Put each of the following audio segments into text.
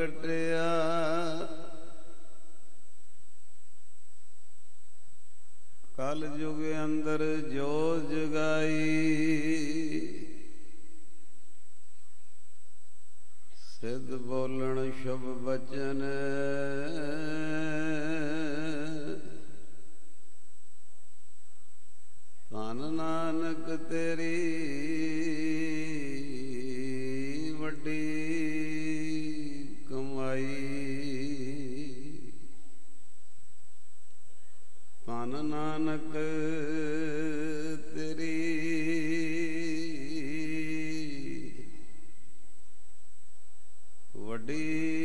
ਪ੍ਰਗਟਿਆ ਕਲ ਯੁਗ ਅੰਦਰ ਜੋ ਜਗਾਈ ਸਿੱਧ ਬੋਲਣ ਸ਼ੁਭ ਬਚਨ ਧੰਨ ਨਾਨਕ ਤੇਰੀ ਵੱਡੀ ਕਮਾਈ ਧੰਨ ਨਾਨਕ ਤੇਰੀ ਵੱਡੀ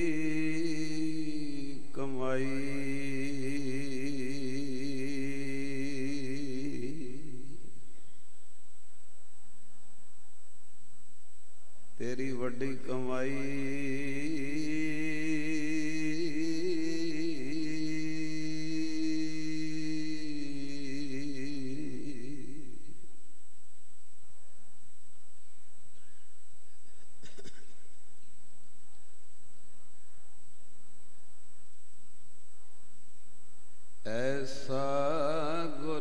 ਕਮਾਈ ਤੇਰੀ ਵੱਡੀ ਕਮਾਈ ਐਸਾ ਗੁਰ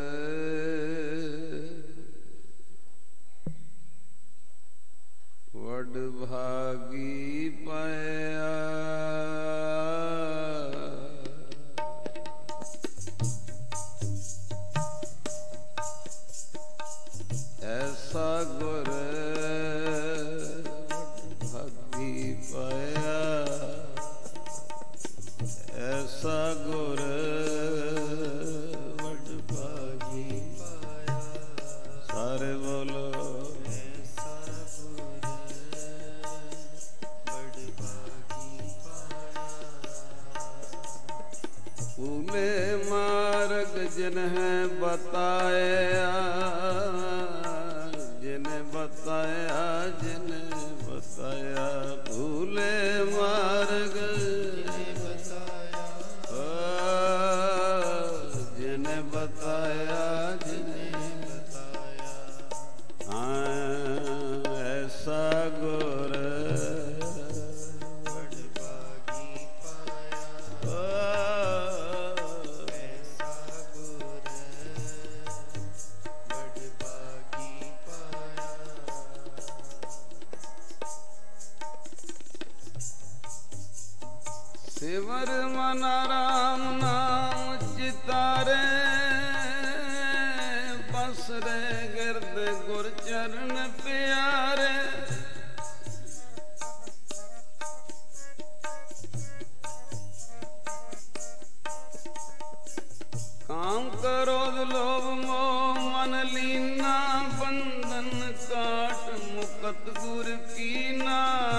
ਵਡ ਭਾਗੀ ਪਾਇਆ ਐਸਾ ਗੁਰ ਵਡ ਭਾਗੀ ਪਾਇਆ ਐਸਾ ਗੁਰ ਵਡ ਭਾਗੀ ਪਾਇਆ ਸਾਰੇ ਬੋਲੋ मार्ग जिन्हें बताया जिन्हें बताया जिन्हें बताया भूले मार्ग जिन्हें बताया जिन्हें बताया हाँ ऐसा गुर सिमर मन राम नाम चितारे बस रे गिरद गुर चरण प्यारे काम क्रोध लोभ मोह मन लीना बंधन काट मुकत गुर कीना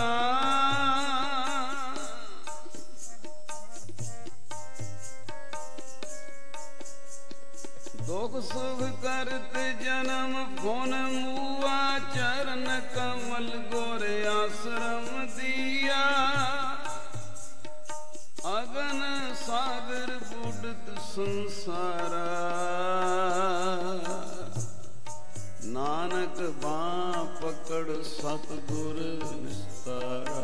दुख सुख करत जन्म भुन मुआ चरण कमल गोरे आश्रम दिया अगन सागर बुडत संसारा नानक बाँ पकड़ सतगुर निस्तारा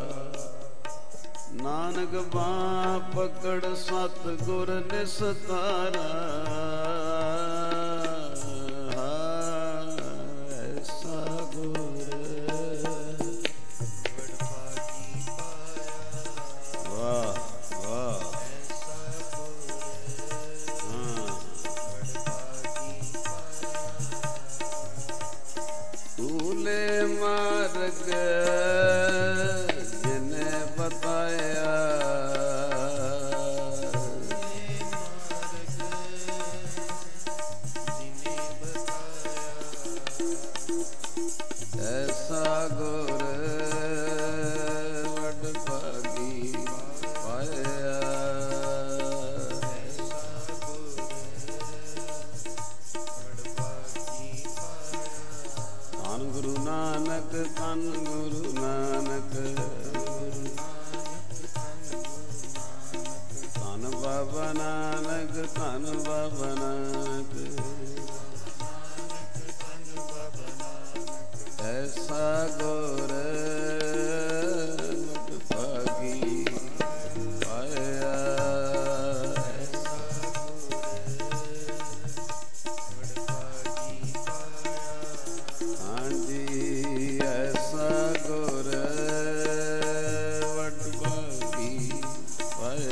नानक बाँ पकड़ सतगुर निस्तारा ऐसा गुर वाह वाह भूले मार्ग जिन्हें बताया ऐसा गुर वड भागी पाया धन गुरु नानक धन गुरु नानक धन बाबा नानक धन बाबा नानक ऐसा गुर वड भागी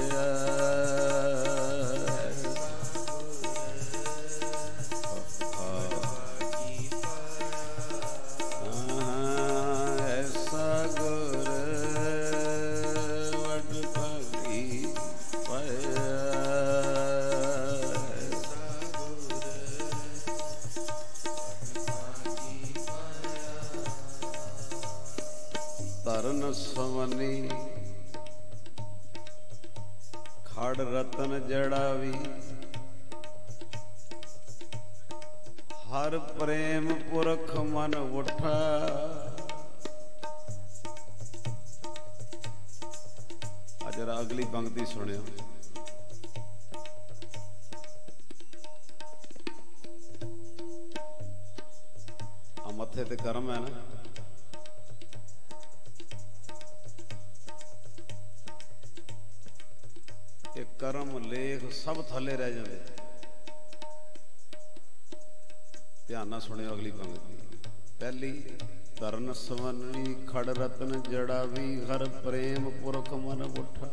ਸਵਨੀ ਖੜ ਰਤਨ ਜੜਾਵੀ ਹਰ ਪ੍ਰੇਮ ਪੁਰਖ ਮਨ ਉਠਾ ਆ ਜਰਾ ਅਗਲੀ ਪੰਕਤੀ ਸੁਣਿਓ। ਆ ਮੱਥੇ ਤੇ ਕਰਮ ਹੈ ਨਾ, ਇਹ ਕਰਮ ਲੇਖ ਸਭ ਥੱਲੇ ਰਹਿ ਜਾਂਦੇ। ਧਿਆਨ ਨਾਲ ਸੁਣਿਓ ਅਗਲੀ ਪੰਕਤੀ। ਪਹਿਲੀ ਤਰਨ ਸਵਨੀ ਖੜ ਰਤਨ ਜੜਾਵੀ ਹਰ ਪ੍ਰੇਮ ਪੁਰਖ ਮਨ ਉਠਾ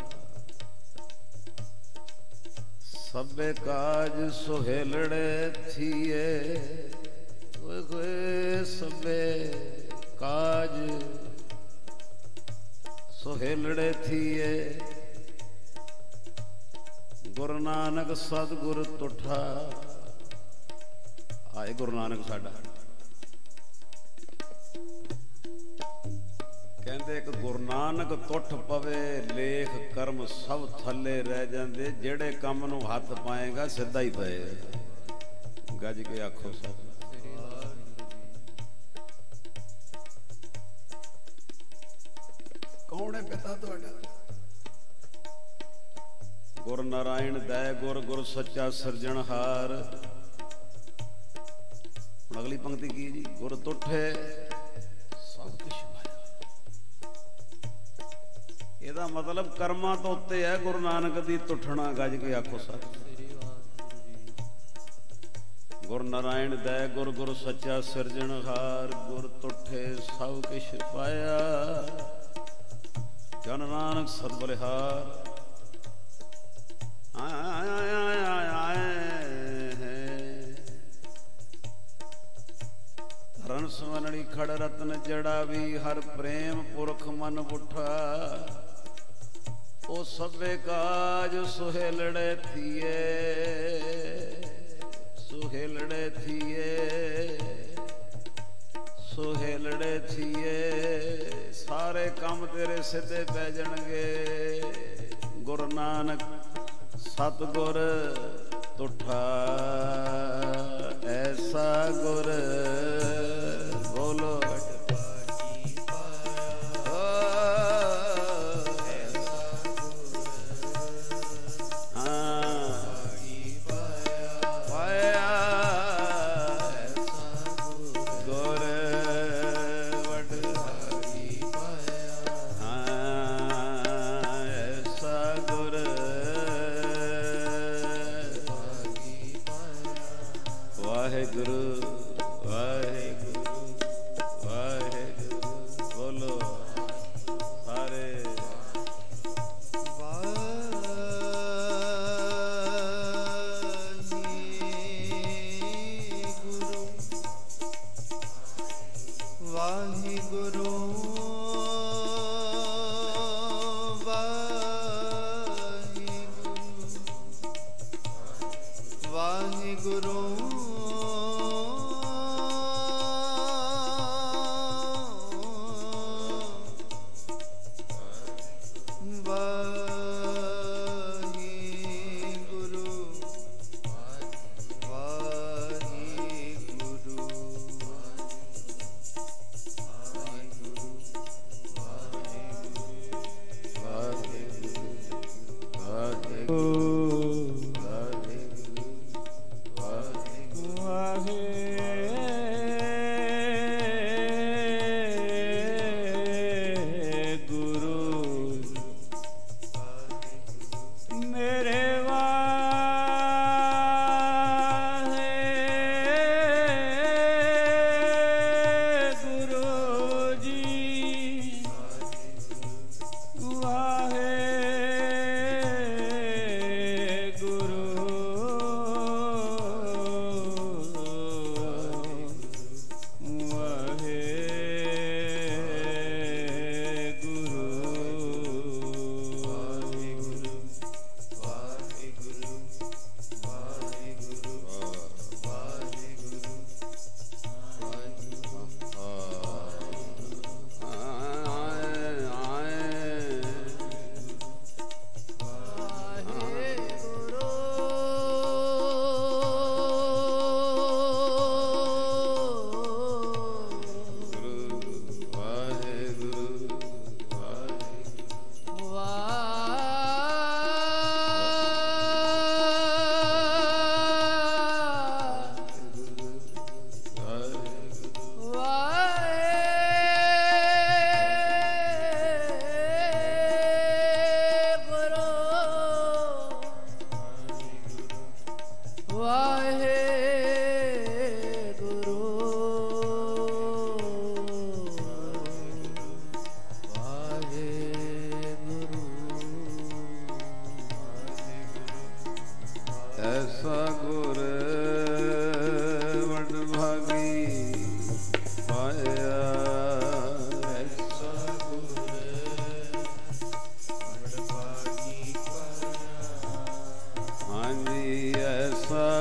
ਸਭੇ ਕਾਜ ਸੁਹੇਲੜੇ ਥੀਏ ਓਏ ਹੋਏ ਸਭੇ ਕਾਜ ਸੁਹੇਲੜੇ ਥੀਏ ਗੁਰੂ ਨਾਨਕ ਸਤਿਗੁਰ ਤੁਠਾ। ਆਏ ਗੁਰੂ ਨਾਨਕ ਸਾਡਾ ਕਹਿੰਦੇ ਇੱਕ ਗੁਰੂ ਨਾਨਕ ਤੁਠ ਪਵੇ ਲੇਖ ਕਰਮ ਸਭ ਥੱਲੇ ਰਹਿ ਜਾਂਦੇ। ਜਿਹੜੇ ਕੰਮ ਨੂੰ ਹੱਥ ਪਾਏਗਾ ਸਿੱਧਾ ਹੀ ਪਏ। ਗੱਜ ਕੇ ਆਖੋ ਸਤਿ। ਕੌਣ ਹੈ ਪਿਤਾ ਤੁਹਾਡਾ? ਗੁਰ ਨਾਰਾਇਣ ਦੈ ਗੁਰ ਗੁਰ ਸੱਚਾ ਸਿਰਜਣਹਾਰ। ਹੁਣ ਅਗਲੀ ਪੰਕਤੀ ਕੀ ਜੀ? ਗੁਰ ਤੁਠੇ ਸਭ ਕੁਛ ਮਾਇਆ। ਇਹਦਾ ਮਤਲਬ ਕਰਮਾਂ ਤੋਂ ਉੱਤੇ ਹੈ ਗੁਰੂ ਨਾਨਕ ਦੀ ਤੁਠਣਾ। ਗੱਜ ਕੇ ਆਖੋ ਸਤਿ। ਗੁਰ ਨਾਰਾਇਣ ਦੈ ਗੁਰ ਗੁਰ ਸੱਚਾ ਸਿਰਜਣਹਾਰ ਗੁਰ ਤੁਠੇ ਸਭ ਕੁਛ ਪਾਇਆ ਜਨ ਨਾਨਕ ਸਤ ਬਲਿਹਾਰ। ਧਰਨ ਸਵਨਣੀ ਖੜ ਰਤਨ ਜੜਾਵੀ ਹਰ ਪ੍ਰੇਮ ਪੁਰਖ ਮਨ ਉਠਾ ਉਹ ਸਭੇ ਕਾਜ ਸੁਹੇਲੜੇ ਥੀਏ ਸੁਹੇਲੜੇ ਥੀਏ ਸੁਹੇਲੜੇ ਥੀਏ। ਸਾਰੇ ਕੰਮ ਤੇਰੇ ਸਿੱਧੇ ਪੈ ਜਾਣਗੇ। ਗੁਰੂ ਨਾਨਕ ਸਤਿਗੁਰ ਤੁਠਾ ਐਸਾ ਗੁਰ ਬੋਲੋ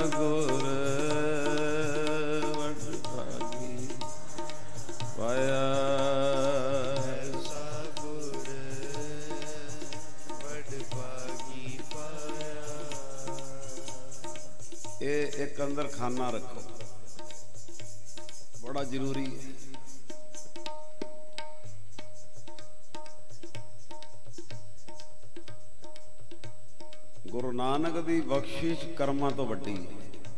गुर वड भागी पाया, ऐसा गुर वड भागी पाया। ये एक अंदर खाना रखो, बड़ा जरूरी है। गुरु नानक दी बख्शिश कर्मां तो वड्डी है,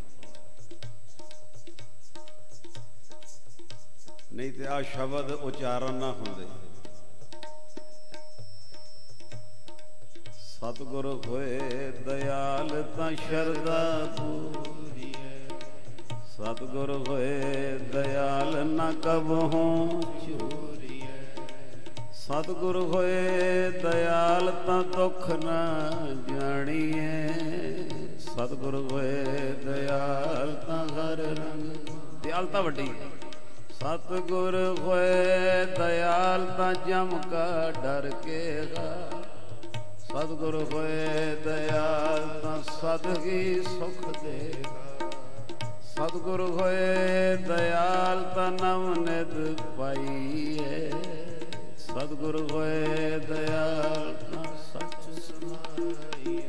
नहीं तो आ शब्द उचारण ना होंदे। सतगुरु होए दयाल तां शरदा पूरी है, सतगुरु होए दयाल ना कबहूं चोरी है, सतगुरु होए दयाल तां दुख ना जानिए, सतगुरु होए दयाल तां हर रंग। दयालता वड्डी है। सतगुरु होए दयाल तां जम का डर के गा, सतगुरु होए दयाल तां सदगी सुख देगा, सतगुरु होए दयाल तां नवनिध पाइए, सतगुरु होए दयाल तां सच सुनाइए।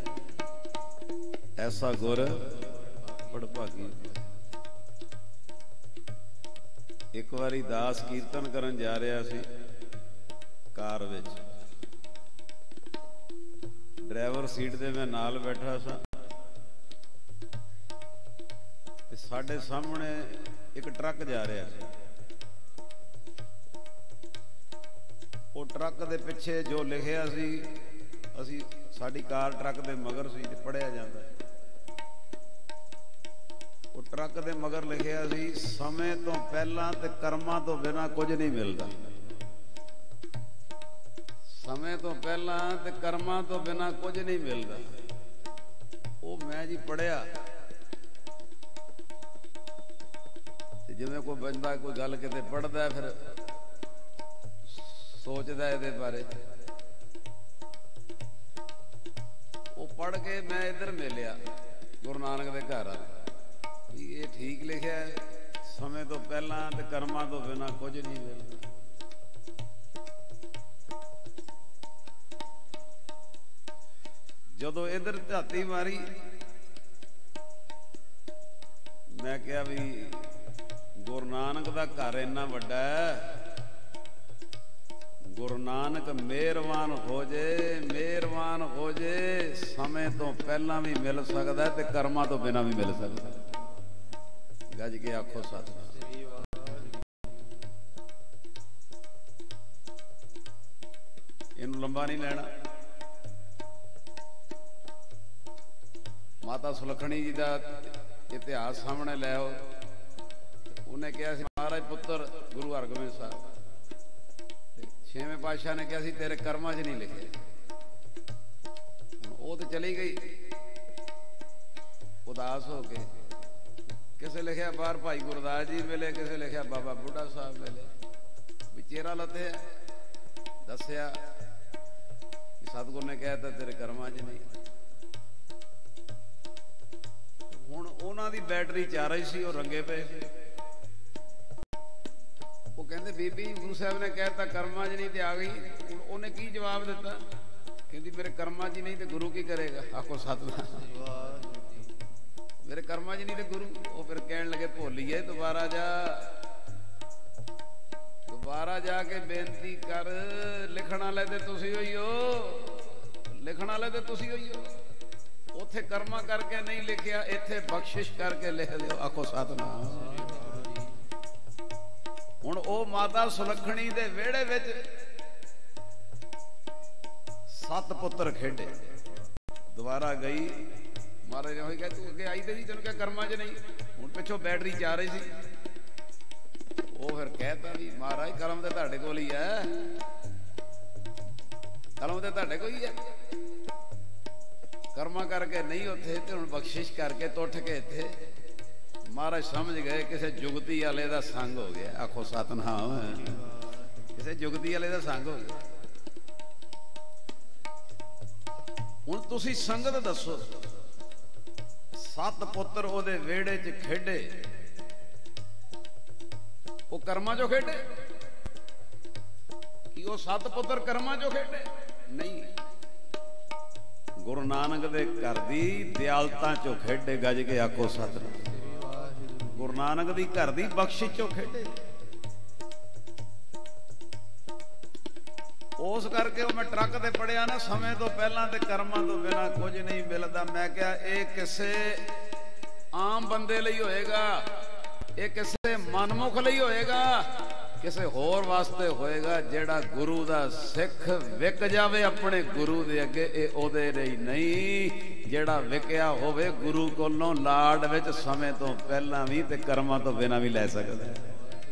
ऐसा गुर बड़ भागी। एक बारी दास कीर्तन करन जा रहा सी कार विच, ड्राइवर सीट दे मैं नाल बैठा सा, साडे सामने एक ट्रक जा रहा सी। वो ट्रक दे पिछे जो लिखिया सी, असी साडी कार ट्रक दे मगर सी ते पढ़िया जांदा। वो ट्रक दे मगर लिखिया सी, समय तो पहला ते कर्मां तो बिना कुछ नहीं मिलता। समय तो पहला ते कर्मां तो बिना कुछ नहीं मिलता। वो मैं जी पढ़िया, जिवें कोई बंदा कोई गल किते पढ़दा फिर सोचदा इहदे बारे। वो पढ़ के मैं इधर मिलिया गुरु नानक दे घर आ, ये ठीक लिखा है, समय तो पहला ते कर्मां तो बिना कुछ नहीं मिलता। जदों इधर झाती मारी, मैं क्या भी गुरु नानक दा घर इन्ना वड्डा है, गुरु नानक मेहरबान हो जे, मेहरबान हो जे, समय तो पहला भी मिल सकता है ते कर्मां तो बिना भी मिल सकता है। गज के आखो सतनाम। इनू लंबा नहीं लेना। माता सुलखणी जी का इतिहास सामने ले आओ। उन्हें कहा सी महाराज पुत्र गुरु हरगोबिंद साहब, छेवें पातशाह ने कहा सी तेरे कर्मां च नहीं लिखे। वो तो चली गई उदास हो के, किसे लिखा बाहर भाई गुरदास जी मिले, किसे लिखा बाबा बुढ़ा साहब मिले, भी चेहरा लथे दसिया सतगुरु ने कहता तेरे कर्मां च नहीं। हुण उन्हां दी बैटरी चार ही सी, रंगे पे वो कहते बीबी गुरु साहब ने कहता कर्मां च नहीं ते आ गई। उन्हें की जवाब दिता, कहती मेरे कर्मां च नहीं तो गुरु की करेगा। आखो सतनाम। मेरे कर्मां च नहीं तो गुरु। वो फिर कहन लगे भोलीए दोबारा जा, दोबारा जाके बेनती कर, लिखण वाले ते तुसीं होई हो, लिखण वाले ते तुसीं होई हो। उत्थे कर्मा करके नहीं लिखिया, इत्थे बख्शिश करके लिख दिओ। आखो सतनाम। हुण ओ माता सुलखणी दे वेड़े विच 7 पुत्र खेडे। दोबारा गई, महाराज ने कहा तू अगे आई तो नहीं, तेन क्या कर्मा च नहीं। हुण पिछों बैटरी जा रही सी। वो फिर कहता भी महाराज करम तो तुहाडे कोल ही है, करम तो तुहाडे कोल ही है। कर्मा करके नहीं उथे ते हुण बख्शिश करके तो उठ के इत्थे। महाराज समझ गए किसी जुगती वाले का संग हो गया। आखो सतनाम। किसी जुगती वाले का संग हो गया। हुण तुसीं संगत दसो, 7 पुत्र ओदे वेड़े च खेडे, वो कर्मा चो खेडे कि वो 7 पुत्र कर्मा चो खेडे? नहीं, गुरु नानक दे घर दी दयालता चो खेडे। गज के आखो सतनाम। गुरु नानक दी घर दी बख्शिश चो खेडे। उस करके मैं ट्रक ते पढ़िया ना, समय तो पहला ते कर्मां तो बिना कुछ नहीं मिलता। मैं क्या ये किसे आम बंदे लई होएगा, ये किसे मनमुख लई होएगा, किसे होर वास्ते होएगा। जेड़ा गुरु दा सिख विक जावे अपने गुरु दे अगे, ये ओदे लई नहीं। जेड़ा विकिया होवे गुरु कोलों लाड विच समय तो पहला भी ते कर्मां तो बिना भी लै सकदा है।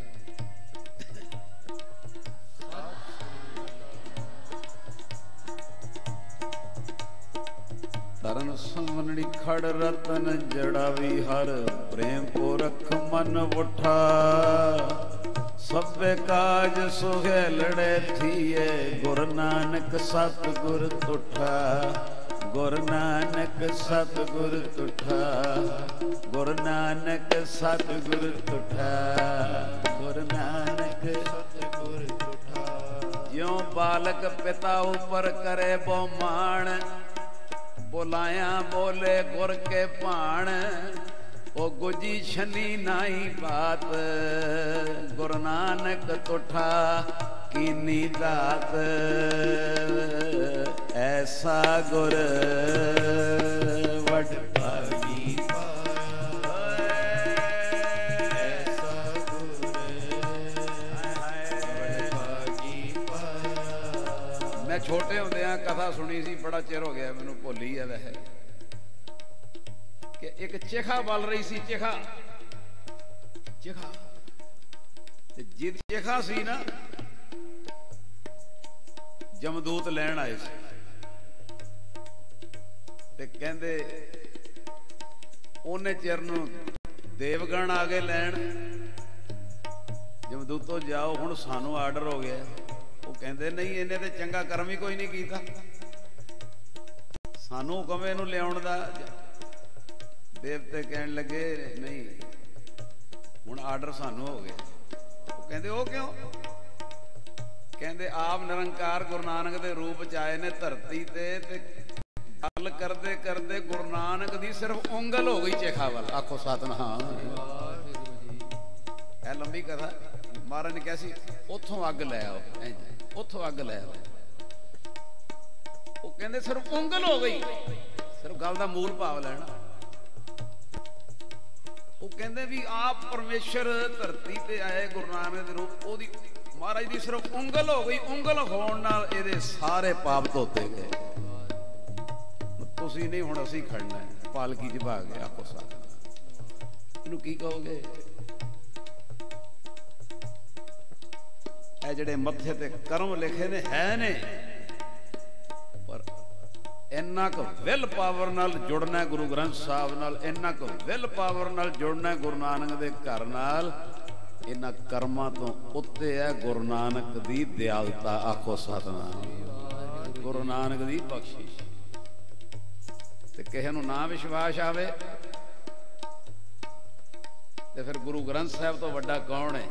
तरन समनड़ी खड़ रतन जड़ा भी हर प्रेम पुरख मन उठा। सभे काज सुहेलड़े थिए गुरु नानक सतगुर तुठा। गुरु नानक सतगुर तुठा। गुरु नानक सतगुर तुठा। गुरु नानक सतगुर तुठा। ज्यों बालक पिता ऊपर करे बहुमान, बुलाया बोले गुर के भाण। ओ गुजी छनी नाई बात, गुरु नानक तुठा कीनी दात। ऐसा गुर वड भागी पाया। ऐसा गुर वड भागी पाया। मैं छोटे होंदे कथा सुनी सी, बड़ा चिर हो गया मैनू भुल ही है वैसे, कि एक चेखा बल रही सी। चेखा चेखा जिद चेखा सी ना, जमदूत लैन आए सी ते कहंदे ओने चिर नूं देवगण आ गए लैन। जमदूतो जाओ हुण सानू आर्डर हो गया। वो कहंदे नहीं, इन्हें ते चंगा कर्म ही कोई नहीं कीता, सानू हुक्म इहनूं लियाउण दा। देवते कहन लगे नहीं, हुण आर्डर सानू हो गया। वो कहंदे ओ क्यों? कहंदे आप निरंकार गुरु नानक दे रूप च आए ने धरती ते गल करदे करदे गुरु नानक दी सिर्फ उंगल हो गई चेखा वाल। आखो सतनाम। है लंबी कथा। महाराज ने कहा सी उथों अग लै आओ, उथों अग लै आओ। वो कहंदे सिर्फ उंगल हो गई, सिर्फ गल दा मूल भाव लैना। वो कहंदे भी आप परमेश्वर धरती ते आए गुरु नानक दे रूप, ओदी महाराज दी सिर्फ उंगल हो गई। उंगल होण नाल इहदे सारे पाप धोते गए। तुसीं नहीं, हुण असीं खड़ना है पालकी च भाग गया। आखो साथ इहनूं की कहोगे? ਇਹ ਜਿਹੜੇ ਮੱਥੇ ਤੇ ਕਰਮ ਲਿਖੇ ਨੇ ਹੈ ਨੇ, ਪਰ ਇੰਨਾ ਕੁ ਵਿਲ ਪਾਵਰ ਨਾਲ ਜੁੜਨਾ ਗੁਰੂ ਗ੍ਰੰਥ ਸਾਹਿਬ ਨਾਲ, ਇੰਨਾ ਕੁ ਵਿਲ ਪਾਵਰ ਨਾਲ ਜੁੜਨਾ ਗੁਰੂ ਨਾਨਕ ਦੇ ਘਰ ਨਾਲ। ਇਹਨਾਂ ਕਰਮਾਂ ਤੋਂ ਉੱਤੇ ਹੈ ਗੁਰੂ ਨਾਨਕ ਦੀ ਦਿਆਲਤਾ। ਆਖੋ ਸਤਨਾਮ। ਗੁਰੂ ਨਾਨਕ ਦੀ ਬਖਸ਼ਿਸ਼। ਤੇ ਕਿਸੇ ਨੂੰ ਨਾ ਵਿਸ਼ਵਾਸ ਆਵੇ ਤੇ ਫਿਰ ਗੁਰੂ ਗ੍ਰੰਥ ਸਾਹਿਬ ਤੋਂ ਵੱਡਾ ਕੌਣ ਹੈ?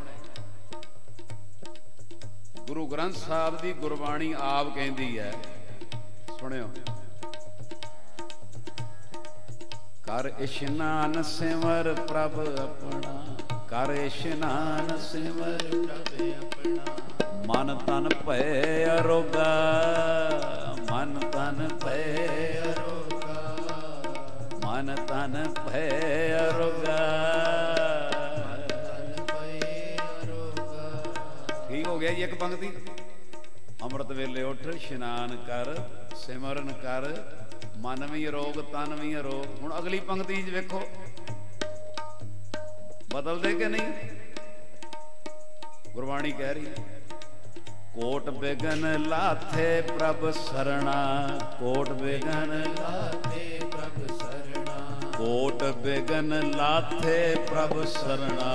गुरु ग्रंथ साहब की गुरबाणी आप कहती है, सुनियो। कर इशनान सिमर प्रभ अपना, कर इशनान सिमर प्रभ अपना। मन तन भय अरोगा, मन तन भय अरोगा, मन तन भय अरोगा। हो गया एक पंक्ति। अमृत वेले उठ इशनान कर, सिमरन कर, मन भी अरोग तन भी अरोग। हुण अगली पंक्ति वेखो बदलदे कि नहीं? गुरबाणी कह रही कोट बेगन लाथे प्रभ सरना, कोट बेगन लाथे प्रभ सरना, कोट बेगन लाथे प्रभ सरना।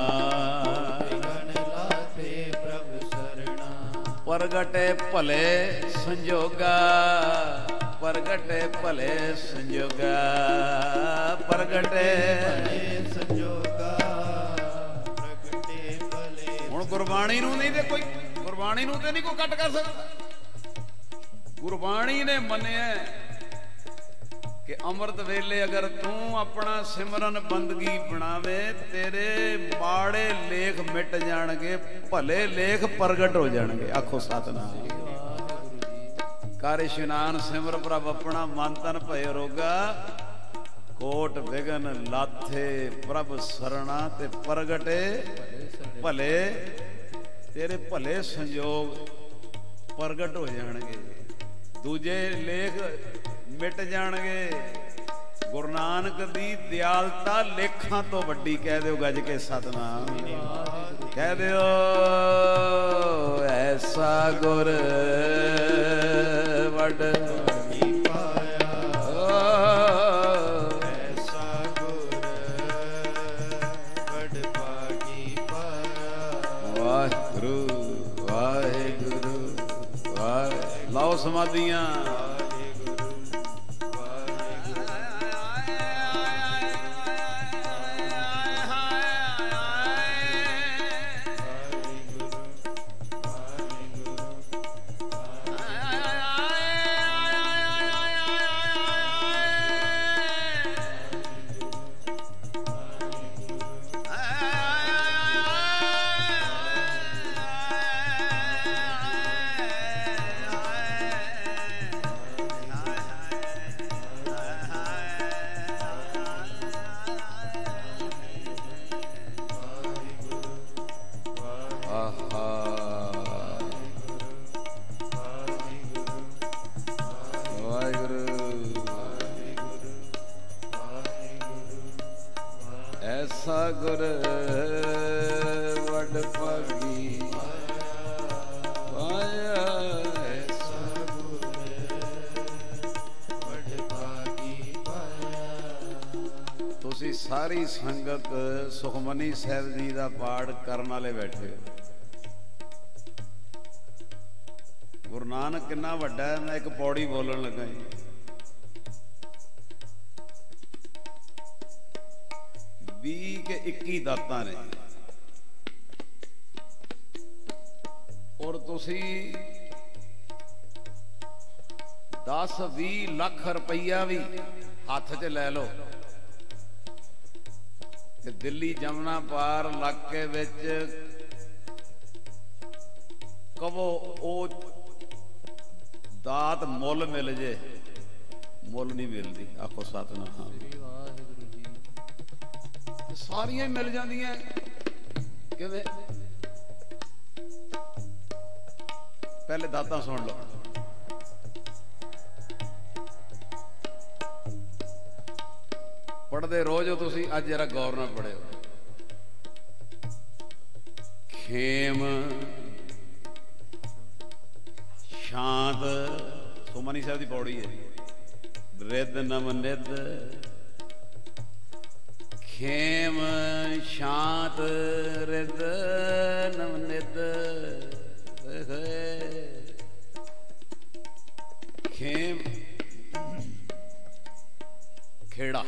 प्रगटे भले संजोगा, प्रगटे भले संजोगा, प्रगटे भले संजोगा, प्रगटे भले। हुण गुरबाणी नूं नहीं ते कोई, गुरबाणी नूं ते नहीं कोई कट कर सकदा। गुरबाणी ने मन्निया कि अमृत वेले अगर तू अपना सिमरन बंदगी बनावे तेरे माड़े लेख मिट जाणगे, भले लेख प्रगट हो जाणगे। आखो सतनाम। कर इशनान सिमर प्रभ अपना मन तन भय रोगा, कोट विघन लाथे प्रभ सरना ते प्रगटे भले, तेरे भले संयोग प्रगट हो जाणगे, दूजे लेख मिट जाणगे। गुरु नानक दी दयालता लेखां तो वड्डी, कह दिओ गज के सतनाम, कह दिओ ऐसा गुर वड पाया, ऐसा गुर वड पागी पाया। वाहिगुरु वाहिगुरु वाहिगुरु। लाओ समाधियां। ऐसा गुर वड पागी पाया, ऐसा गुर वड पागी पाया। तुसी सारी संगत सुखमनी साहब जी का पाठ करने वाले बैठे हो। गुरु नानक कितना वड्डा है। मैं एक पौड़ी बोलन लगा जी। 20 के 21 दाता ने और तुसी 10-20 लाख रुपया भी हाथ च ले लो ते दिल्ली जमुना पार इलाके विच कवो ओ दात मुल मिल जे, मुल नहीं मिलती। आखो सतनाम। सारियां मिल जांदियां किवें? पहले दाता सुन लो। पढ़ते रोज हो तुसी, अज जरा गौर नाल पढ़िओ। खेम शांत, सुमनी साहब की पौड़ी है। रिद नम निद, खेम शांत रिद नम निद, खेम खेड़ा।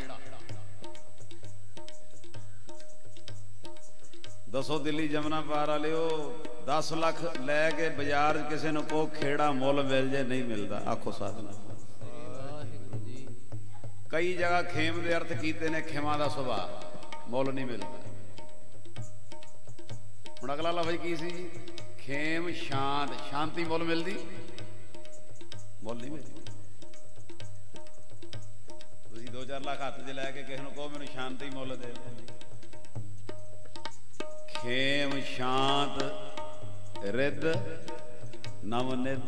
दसो दिल्ली जमुना पार वाले 10 लाख लैके बाजार किसी ने को खेड़ा मुल मिल जाए, नहीं मिलता। आखो साधना। कई जगह खेम के अर्थ कीते ने खेमा का सुभाव, मुल नहीं मिलता। हुण अगला लफ्ज़ की सी? खेम शांत, शांति मुल मिलती? मुल नहीं मिलती। तुसीं 2-4 लाख हाथ च लैके किसी ने कहो मैनूं शांति मुल दे। खेम शांत रिद नव निद,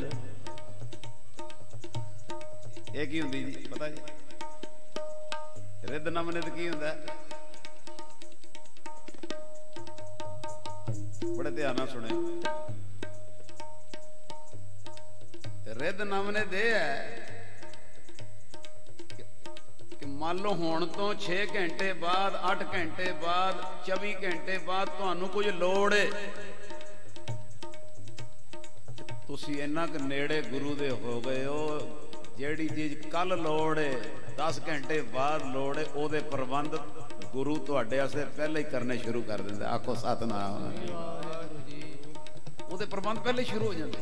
ये की हुंदी जी पता जी? रिद नव निद की हुंदा? बड़े ध्यान नाल सुने। रिद नव निद ये है कि मान लो हुण तो 6 घंटे बाद, 8 घंटे बाद, 24 घंटे बाद तुहानू कुछ लोड़ है, तुसी इन्ना क नेड़े गुरु दे हो गए हो, ਜਿਹੜੀ ਚੀਜ਼ ਕੱਲ ਲੋੜ ਹੈ 10 ਘੰਟੇ ਬਾਅਦ ਲੋੜ ਹੈ ਉਹਦੇ ਪ੍ਰਬੰਧ ਗੁਰੂ ਤੁਹਾਡੇ ਵਾਸਤੇ ਪਹਿਲਾਂ ਹੀ ਕਰਨੇ ਸ਼ੁਰੂ ਕਰ ਦਿੰਦਾ। ਆਖੋ ਸਤਨਾਮ। ਉਹਦੇ ਪ੍ਰਬੰਧ ਪਹਿਲੇ ਸ਼ੁਰੂ ਹੋ ਜਾਂਦੇ।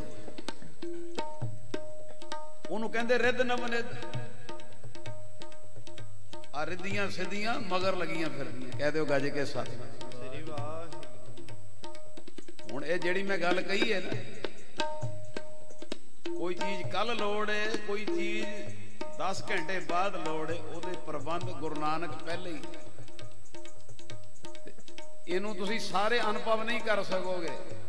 ਉਹਨੂੰ ਕਹਿੰਦੇ ਰਿੱਧ ਨਵਨਿੱਧ। ਆ ਰਿੱਧੀਆਂ ਸਿੱਧੀਆਂ ਮਗਰ ਲੱਗੀਆਂ ਫਿਰਦੀਆਂ। ਕਹਿ ਦਿਓ ਗੱਜ ਕੇ ਸਤਨਾਮ। ਹੁਣ ਇਹ ਜਿਹੜੀ ਮੈਂ ਗੱਲ ਕਹੀ ਹੈ ਨਾ, ਕੋਈ ਚੀਜ਼ ਕੱਲ ਲੋੜ ਹੈ, ਕੋਈ ਚੀਜ਼ 10 ਘੰਟੇ ਬਾਅਦ ਲੋੜ ਹੈ, ਉਹਦੇ ਪ੍ਰਬੰਧ ਗੁਰੂ ਨਾਨਕ ਪਹਿਲੇ ਹੀ। ਇਹਨੂੰ ਤੁਸੀਂ ਸਾਰੇ ਅਨੁਭਵ ਨਹੀਂ ਕਰ ਸਕੋਗੇ,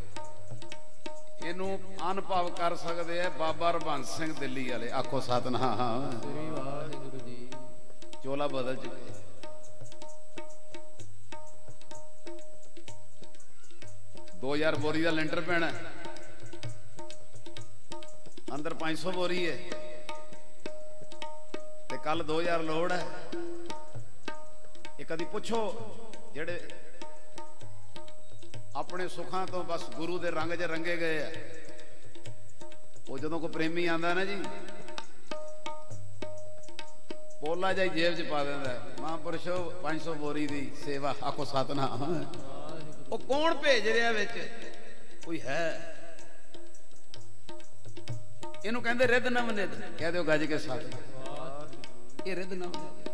ਇਹਨੂੰ ਅਨੁਭਵ ਕਰ ਸਕਦੇ ਆ ਬਾਬਾ ਹਰਬੰਸ ਸਿੰਘ ਦਿੱਲੀ ਵਾਲੇ। ਆਖੋ ਸਤਨਾਮ। ਚੋਲਾ ਬਦਲ ਚੁੱਕੇ। 2000 ਬੋਰੀ ਦਾ ਲੈਂਟਰ ਪੈਣਾ, ਅੰਦਰ 500 ਬੋਰੀ ਹੈ ਤੇ ਕੱਲ 2000 ਲੋੜ ਹੈ। ਇਹ ਕਦੀ ਪੁੱਛੋ ਜਿਹੜੇ ਆਪਣੇ ਸੁੱਖਾਂ ਤੋਂ ਬਸ ਗੁਰੂ ਦੇ ਰੰਗ 'ਚ ਰੰਗੇ ਗਏ ਆ, ਉਹ ਜਦੋਂ ਕੋਈ ਪ੍ਰੇਮੀ ਆਂਦਾ ਨਾ ਜੀ, ਪੋਲਾ ਜਿਹਾ ਜੇਬ 'ਚ ਪਾ ਦਿੰਦਾ, ਮਹਾਂਪੁਰਸ਼ੋ 500 ਬੋਰੀ ਦੀ ਸੇਵਾ। ਆਖੋ ਸਤਨਾਮ। ਉਹ ਕੌਣ ਭੇਜ ਰਿਹਾ ਵਿੱਚ? ਕੋਈ ਹੈ। ਇਹਨੂੰ ਕਹਿੰਦੇ ਰਿੱਧ ਨਵਨਿੱਧ। ਕਹਿ ਦਿਓ ਗੱਜ ਕੇ ਸਤਨਾਮ। ਇਹ ਰਿੱਧ ਨਵਨਿੱਧ।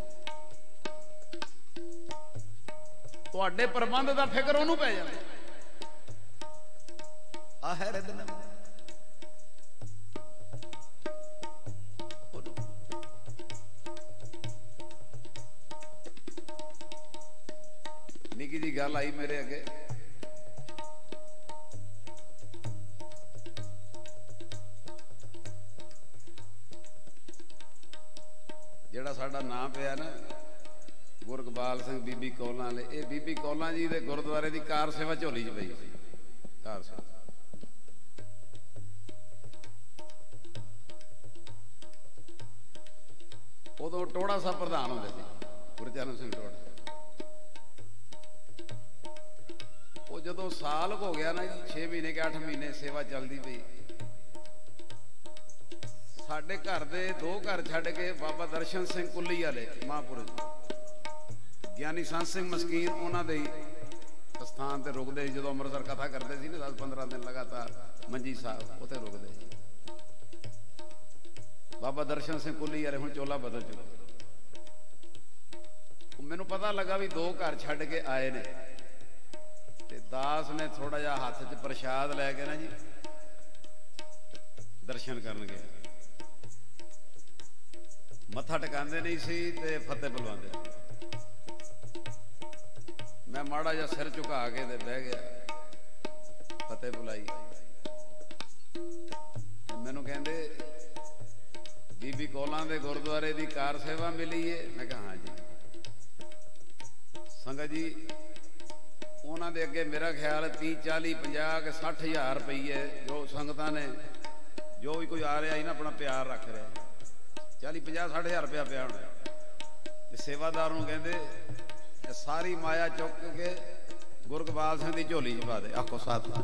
ਤੁਹਾਡੇ ਪ੍ਰਬੰਧ ਦਾ ਫਿਕਰ ਉਹਨੂੰ ਪੈ ਜਾਂਦਾ। ਆ ਹੈ ਰਿੱਧ ਨਵਨਿੱਧ। ਨਿੱਕੀ ਜੀ ਗੱਲ ਆਈ ਮੇਰੇ ਅੱਗੇ। ਜਿਹੜਾ ਸਾਡਾ ਨਾਂ ਪਿਆ ਨਾ ਗੁਰਗਬਾਲ ਸਿੰਘ ਬੀਬੀ ਕੌਲਾਂ ਵਾਲੇ, ਇਹ ਬੀਬੀ ਕੌਲਾਂ ਜੀ ਦੇ ਗੁਰਦੁਆਰੇ ਦੀ ਕਾਰ ਸੇਵਾ ਝੋਲੀ 'ਚ ਪਈ ਸੀ। ਕਾਰ ਸੇਵਾ ਉਦੋਂ ਟੋੜਾ ਸਾਹਿਬ ਪ੍ਰਧਾਨ ਹੁੰਦੇ ਸੀ, ਗੁਰਚਰਨ ਸਿੰਘ ਟੋੜਾ। ਉਹ ਜਦੋਂ ਸਾਲ ਹੋ ਗਿਆ ਨਾ ਜੀ, 6 ਮਹੀਨੇ ਕਿ 8 ਮਹੀਨੇ ਸੇਵਾ ਚੱਲਦੀ ਪਈ, ਸਾਡੇ ਘਰ ਦੇ 2 ਘਰ ਛੱਡ ਕੇ ਬਾਬਾ ਦਰਸ਼ਨ ਸਿੰਘ ਕੁੱਲੀ ਵਾਲੇ ਮਹਾਂਪੁਰਸ਼, ਗਿਆਨੀ ਸੰਤ ਸਿੰਘ ਮਸਕੀਨ, ਉਹਨਾਂ ਦੇ ਸਥਾਨ ਤੇ ਰੁਕਦੇ ਸੀ। ਜਦੋਂ ਅੰਮ੍ਰਿਤਸਰ ਕਥਾ ਕਰਦੇ ਸੀ ਨਾ 10-15 ਦਿਨ ਲਗਾਤਾਰ ਮੰਜੀ ਸਾਹਿਬ, ਉੱਥੇ ਰੁਕਦੇ ਸੀ। ਬਾਬਾ ਦਰਸ਼ਨ ਸਿੰਘ ਕੁੱਲੀ ਵਾਲੇ ਹੁਣ ਚੋਲਾ ਬਦਲ ਚੁੱਕੇ। ਮੈਨੂੰ ਪਤਾ ਲੱਗਾ ਵੀ 2 ਘਰ ਛੱਡ ਕੇ ਆਏ ਨੇ ਤੇ ਦਾਸ ਨੇ ਥੋੜਾ ਜਿਹਾ ਹੱਥ 'ਚ ਪ੍ਰਸ਼ਾਦ ਲੈ ਕੇ ਨਾ ਜੀ ਦਰਸ਼ਨ ਕਰਨ ਗਏ। ਮੱਥਾ ਟਿਕਾਉਂਦੇ ਨਹੀਂ ਸੀ ਤੇ ਫਤਿਹ ਬੁਲਵਾਉਂਦੇ। ਮੈਂ ਮਾੜਾ ਜਿਹਾ ਸਿਰ ਝੁਕਾ ਕੇ ਤੇ ਬਹਿ ਗਿਆ, ਫਤਿਹ ਬੁਲਾਈ। ਮੈਨੂੰ ਕਹਿੰਦੇ ਬੀਬੀ ਕੌਲਾਂ ਦੇ ਗੁਰਦੁਆਰੇ ਦੀ ਕਾਰ ਸੇਵਾ ਮਿਲੀ ਏ। ਮੈਂ ਕਿਹਾ ਹਾਂ ਜੀ। ਸੰਗਤ ਜੀ, ਉਹਨਾਂ ਦੇ ਅੱਗੇ ਮੇਰਾ ਖਿਆਲ 30, 40, 50 ਕਿ 60 ਹਜ਼ਾਰ ਰੁਪਈਏ ਜੋ ਸੰਗਤਾਂ ਨੇ, ਜੋ ਵੀ ਕੋਈ ਆ ਰਿਹਾ ਸੀ ਨਾ ਆਪਣਾ ਪਿਆਰ ਰੱਖ ਰਿਹਾ, 40, 50, 60 ਹਜ਼ਾਰ ਰੁਪਇਆ ਪਿਆ ਹੋਣਾ। ਤੇ ਸੇਵਾਦਾਰ ਨੂੰ ਕਹਿੰਦੇ ਇਹ ਸਾਰੀ ਮਾਇਆ ਚੁੱਕ ਕੇ ਗੁਰਗਬਾਲ ਸਿੰਘ ਦੀ ਝੋਲੀ 'ਚ ਪਾ ਦੇ। ਆਖੋ ਸਤਨਾਮ।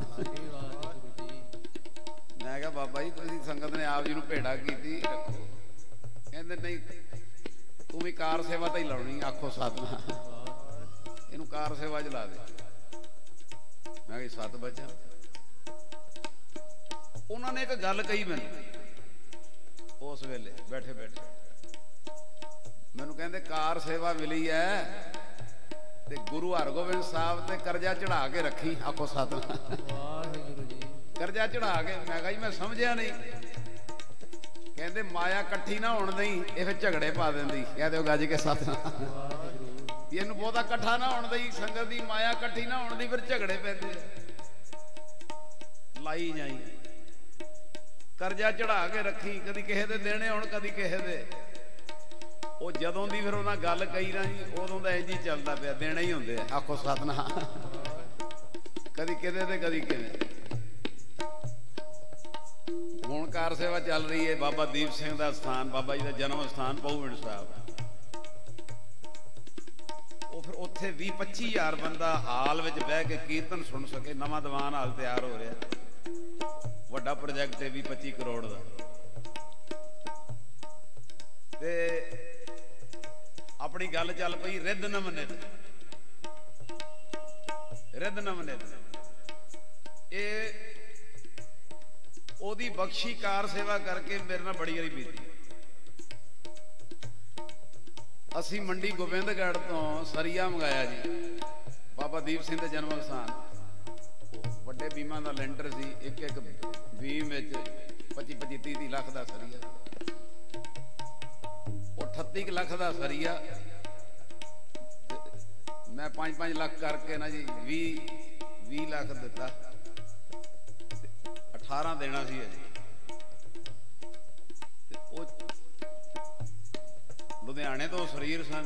ਮੈਂ ਕਿਹਾ ਬਾਬਾ ਜੀ ਤੁਸੀਂ ਸੰਗਤ ਨੇ ਆਪ ਜੀ ਨੂੰ ਭੇੜਾ ਕੀਤੀ, ਰੱਖੋ। ਕਹਿੰਦੇ ਨਹੀਂ, ਤੂੰ ਵੀ ਕਾਰ ਸੇਵਾ ਤਾਂ ਹੀ ਲਾਉਣੀ। ਆਖੋ ਸਤਨਾਮ। ਇਹਨੂੰ ਕਾਰ ਸੇਵਾ 'ਚ ਲਾ ਦੇ। ਮੈਂ ਕਿਹਾ 7 ਬੱਚਾ। ਉਹਨਾਂ ਨੇ ਇੱਕ ਗੱਲ ਕਹੀ ਮੈਨੂੰ ਉਸ ਵੇਲੇ ਬੈਠੇ ਬੈਠੇ, ਮੈਨੂੰ ਕਹਿੰਦੇ ਕਾਰ ਸੇਵਾ ਮਿਲੀ ਹੈ ਤੇ ਗੁਰੂ ਹਰਗੋਬਿੰਦ ਸਾਹਿਬ ਤੇ ਕਰਜ਼ਾ ਚੜਾ ਕੇ ਰੱਖੀ। ਆਖੋ ਸਤਨਾਮ। ਵਾਹਿਗੁਰੂ ਜੀ। ਕਰਜ਼ਾ ਚੜਾ ਕੇ। ਮੈਂ ਕਿਹਾ ਜੀ ਮੈਂ ਸਮਝਿਆ ਨਹੀਂ। ਕਹਿੰਦੇ ਮਾਇਆ ਇਕੱਠੀ ਨਾ ਹੋਣ ਦਈ, ਇਹ ਫਿਰ ਝਗੜੇ ਪਾ ਦਿੰਦੀ। ਕਹਿ ਦਿਓ ਗੱਜ ਕੇ ਸਤਨਾਮ। ਇਹਨੂੰ ਬਹੁਤਾ ਇਕੱਠਾ ਨਾ ਹੋਣ ਦਈ, ਸੰਗਤ ਦੀ ਮਾਇਆ ਇਕੱਠੀ ਨਾ ਹੋਣ ਦੀ, ਫਿਰ ਝਗੜੇ ਪੈਂਦੇ। ਲਾਈ ਜਾਈ, ਕਰਜ਼ਾ ਚੜਾ ਕੇ ਰੱਖੀ, ਕਦੀ ਕਿਸੇ ਦੇ ਦੇਣੇ ਹੁਣ, ਕਦੀ ਕਿਸੇ ਦੇ। ਉਹ ਜਦੋਂ ਦੀ ਫਿਰ ਉਹਨਾਂ ਗੱਲ ਕਹੀ ਨਾ ਜੀ, ਉਦੋਂ ਦਾ ਇੰਝ ਹੀ ਚੱਲਦਾ ਪਿਆ, ਦੇਣੇ ਹੀ ਹੁੰਦੇ ਆ। ਆਖੋ ਸਤਨਾਮ। ਕਦੀ ਕਿਤੇ ਤੇ ਕਦੀ ਕਿਵੇਂ। ਹੁਣ ਕਾਰ ਸੇਵਾ ਚੱਲ ਰਹੀ ਹੈ। ਬਾਬਾ ਦੀਪ ਸਿੰਘ ਦਾ ਸਥਾਨ, ਬਾਬਾ ਜੀ ਦਾ ਜਨਮ ਸਥਾਨ ਪਹੂਵਿੰਡ ਸਾਹਿਬ। ਉਹ ਫਿਰ ਉੱਥੇ 20-25 ਹਜ਼ਾਰ ਬੰਦਾ ਹਾਲ ਵਿੱਚ ਬਹਿ ਕੇ ਕੀਰਤਨ ਸੁਣ ਸਕੇ। ਨਵਾਂ ਦੀਵਾਨ ਹਾਲ ਤਿਆਰ ਹੋ ਰਿਹਾ, ਵੱਡਾ ਪ੍ਰੋਜੈਕਟ ਹੈ 20-25 ਕਰੋੜ ਦਾ। ते अपनी गल चल पई रिद नवनित रिद नवनित ये ओदी बख्शी कार सेवा करके मेरे नाल बड़ी वारी बीती। असी मंडी गोबिंदगढ़ तो सरिया मंगाया जी बाबा दीप सिंह के जन्म स्थान वड्डे बीमां दा लेंटर सी एक एक बीम विच 25-30 लाख का सरिया 38 लाख का सरिया मैं 5-5 लाख करके ना जी 20 लाख दिता 18 देना सी जी। लुधियाने तो शरीर सन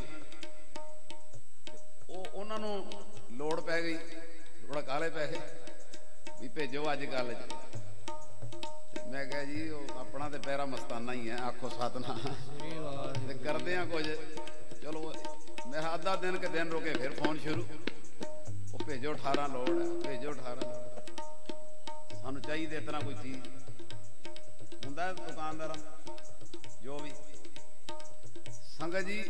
उन्होंने लोड़ पै गई थोड़ा काले पै गए भी भेजो अज कल मैं कहा जी अपना तो पैरा मस्ताना ही है आखो सतना करते हैं कुछ चलो मैं अद्धा दिन के दिन रुके फिर फोन शुरू वो भेजो 18 लोड़ है भेजो 18 सानू चाहिए इतना कोई चीज हुंदा दुकानदार जो भी संगत जी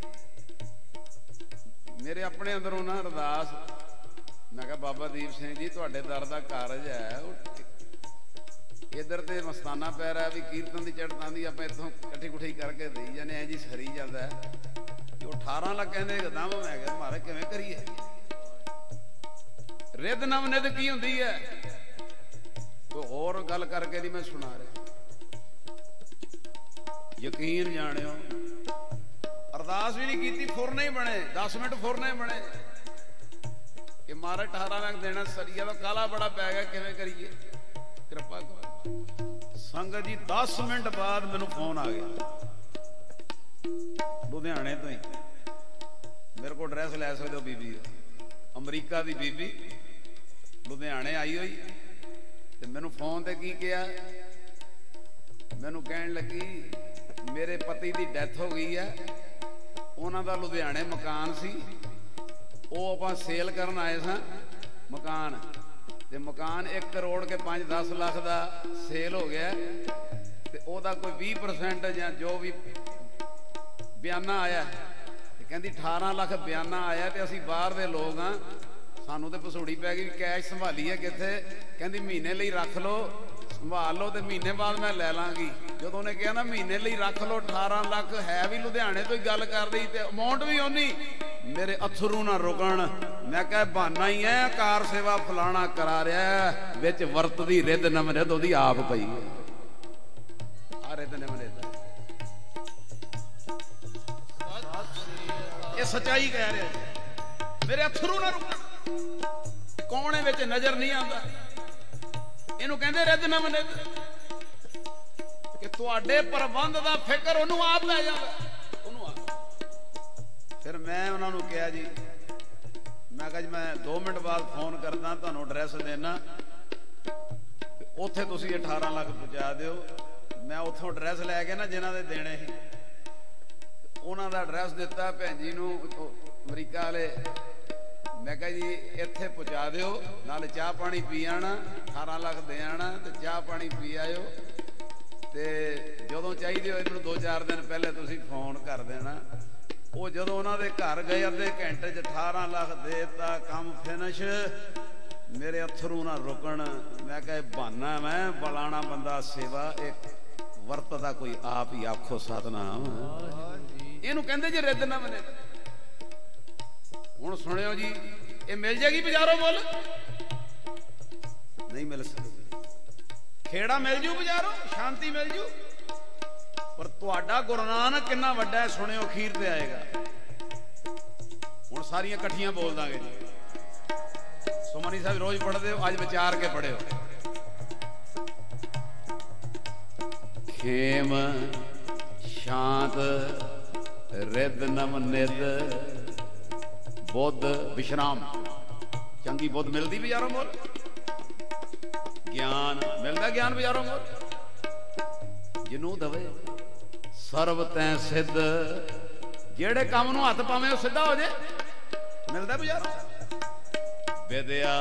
मेरे अपने अंदरों ना अरदास मैं कहा बाबा दीप सिंह जी तुहाडे दर दा कारज है इधर तो मस्ताना पै रहा भी कीर्तन की चढ़तां दी आपां इत्थों कट्ठी कुट्ठी करके देई जाने जी सरी जाता है जो 18 लाख कहते दम मैं क्या महाराज किवें करिए रिद नवनित की हुंदी है कोई होर गल करके नहीं मैं सुना रहा यकीन जानियो अरदास भी नहीं की फुरने ही बने 10 मिनट फुरने बने कि महाराज 18 लाख देना सरिया तो काला बड़ा पै गया किवें करिए कृपा करो संगत जी 10 मिनट बाद मैनू फोन आ गया लुधियाने तो ही मेरे को एड्रैस लै सकते हो बीबी अमरीका की बीबी लुधियाने आई हुई तो मैनू फोन ते की किया मैनू कहन लगी मेरे पति की डैथ हो गई है उन्हों का लुधियाने मकान सी वो आप सेल करन आए सा मकान ते मकान 1 करोड़ के 5-10 लाख का सेल हो गया ते ओदा कोई 20% या जो भी बयाना आया ते कहती 18 लाख बयाना आया ते असी बाहर दे लोग हाँ सानू तो भसूड़ी पै गई कैश संभालीए कित्थे कहती महीने लिए रख लो संभाल लो तो महीने बाद मैं लै लाँगी जो उन्हें कहा ना महीने लिए रख लो 18 लाख है भी लुधियाने तो ही गल कर रही तो अमाउंट भी उन्नी मेरे अथरू ना रुकन मैं कह बहाना ही है कार सेवा फलाना करा रहा है विच वर्त दी रिद नवनित ओदी आप पई है आ रिद नवनित ये सच्चाई कह रहे मेरे अथरू ना रुकन कोने विच नजर नहीं आता इनू कहंदे रिद नवनित कि तुहाडे प्रबंध दा फिक्र उन्होंने आप लै जांदा फिर मैं उन्होंने कहा जी मैं कहा जी मैं 2 मिनट बाद फोन करदा तुहानू एड्रैस देना उत्थे तुसीं 18 लाख पहुंचा दिओ मैं उत्थों एड्रैस लैके ना जिन्हां दे देने सी उन्हां दा एड्रैस दिता भैन जी नूं अमरीका वाले मैं कहा जी इत्थे पहुंचा दिओ नाल चाह पानी पी आना 18 लाख दे आना ते चाह पानी पी आयो ते जदों चाहिए हो इन्हूं 2-4 दिन पहले तुसीं फोन कर देना वो जदों उन्होंने घर गए अद्धे घंटे 18 लाख देता काम फिनिश मेरे अथरू ना रुकन मैं कहे बहाना मैं बलाना बंदा सेवा एक वर्त दा कोई आप ही आखो सतनाम इनू कहंदे जी रिद नवनित हुण सुनियो जी ये मिल जाएगी बाजारों मुल नहीं मिल सकती खेड़ा मिल जू बाजारों शांति मिल जू पर तुहाडा गुरु नानक कितना वड्डा है सुनियो अखीर ते आएगा हुण सारियां कट्ठियां बोल दांगे जी सुमनी साहब रोज पढ़दे हो अज विचार के पढ़े हो खेम शांत रिद नवनित बुद्ध विश्राम चंगी बुद्ध मिलती बाजारों मुल ज्ञान मिलता ज्ञान बाजारों मुल जिन्हों दवे सर्व तैं सिद्ध जेड़े काम नूं हथ पावे सीधा हो जाए मिलता बाजारों विद्या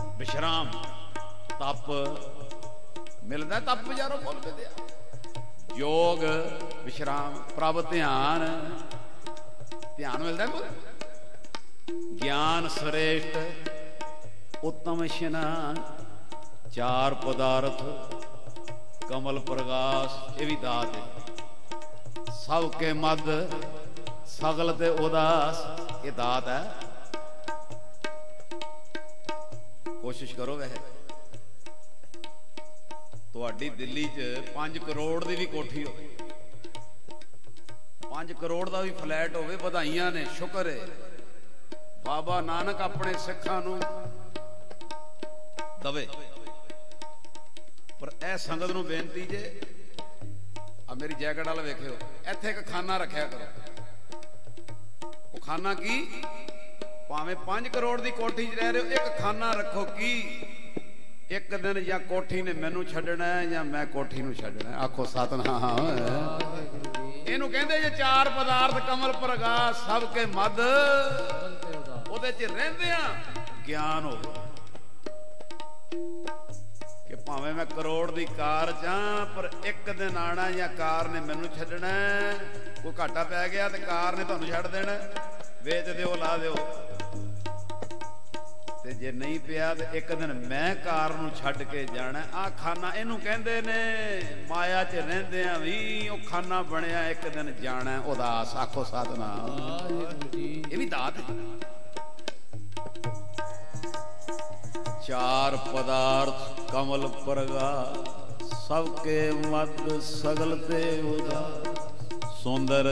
विश्राम तप मिलता तप बाजारों मुल विद्या योग विश्राम प्रभ ध्यान, ध्यान मिलता है। ज्ञान श्रेष्ठ उत्तम स्नान, चार पदार्थ कमल प्रकाश, ये भी दात है। सबके मद सगल ते उदास, ये दात है। कोशिश करो वैसे तुहाडी दिल्ली च 5 करोड़ की भी कोठी हो, 5 करोड़ का भी फ्लैट होवे, बधाइयां ने, शुक्र है। बाबा नानक अपने सिखां नूं दवे। पर ए संगत नूं बेनती जे, आ मेरी जैकेट वाल वेखियो, इत्थे एक खाना रखिया करो। वो खाना की, भावें 5 करोड़ की कोठी च रह रहे हो, एक खाना रखो कि एक दिन या कोठी ने मैनू छड्डना है या मैं कोठी नूं छड्डना है। आखो सतनाम। इहनूं कहंदे जे चार पदार्थ कमल प्रकाश, सबके मद ਉਹਦੇ ਚ ਰਹਿੰਦਿਆਂ ਗਿਆਨ ਹੋਵੇ ਕਿ ਭਾਵੇਂ ਮੈਂ ਕਰੋੜ ਦੀ ਕਾਰ ਚਾਂ, ਪਰ ਇੱਕ ਦਿਨ ਆਣਾ ਜਾਂ ਕਾਰ ਨੇ ਮੈਨੂੰ ਛੱਡਣਾ। ਕੋਈ ਘਾਟਾ ਪੈ ਗਿਆ ਤੇ ਕਾਰ ਨੇ ਤੁਹਾਨੂੰ ਛੱਡ ਦੇਣਾ, ਵੇਚ ਦਿਓ, ਲਾ ਦਿਓ। ਤੇ ਜੇ ਨਹੀਂ ਪਿਆ ਤੇ ਇੱਕ ਦਿਨ ਮੈਂ ਕਾਰ ਨੂੰ ਛੱਡ ਕੇ ਜਾਣਾ। ਆਹ ਖਾਨਾ ਇਹਨੂੰ ਕਹਿੰਦੇ ਨੇ, ਮਾਇਆ ਚ ਰਹਿੰਦਿਆਂ ਵੀ ਉਹ ਖਾਨਾ ਬਣਿਆ, ਇੱਕ ਦਿਨ ਜਾਣਾ ਉਦਾਸ। ਆਖੋ ਸਤਨਾਮ। ਇਹ ਵੀ ਦਾਤ ਹੈ। चार पदार्थ कमल प्रगास, सबके मद सगल ते उदास। सुंदर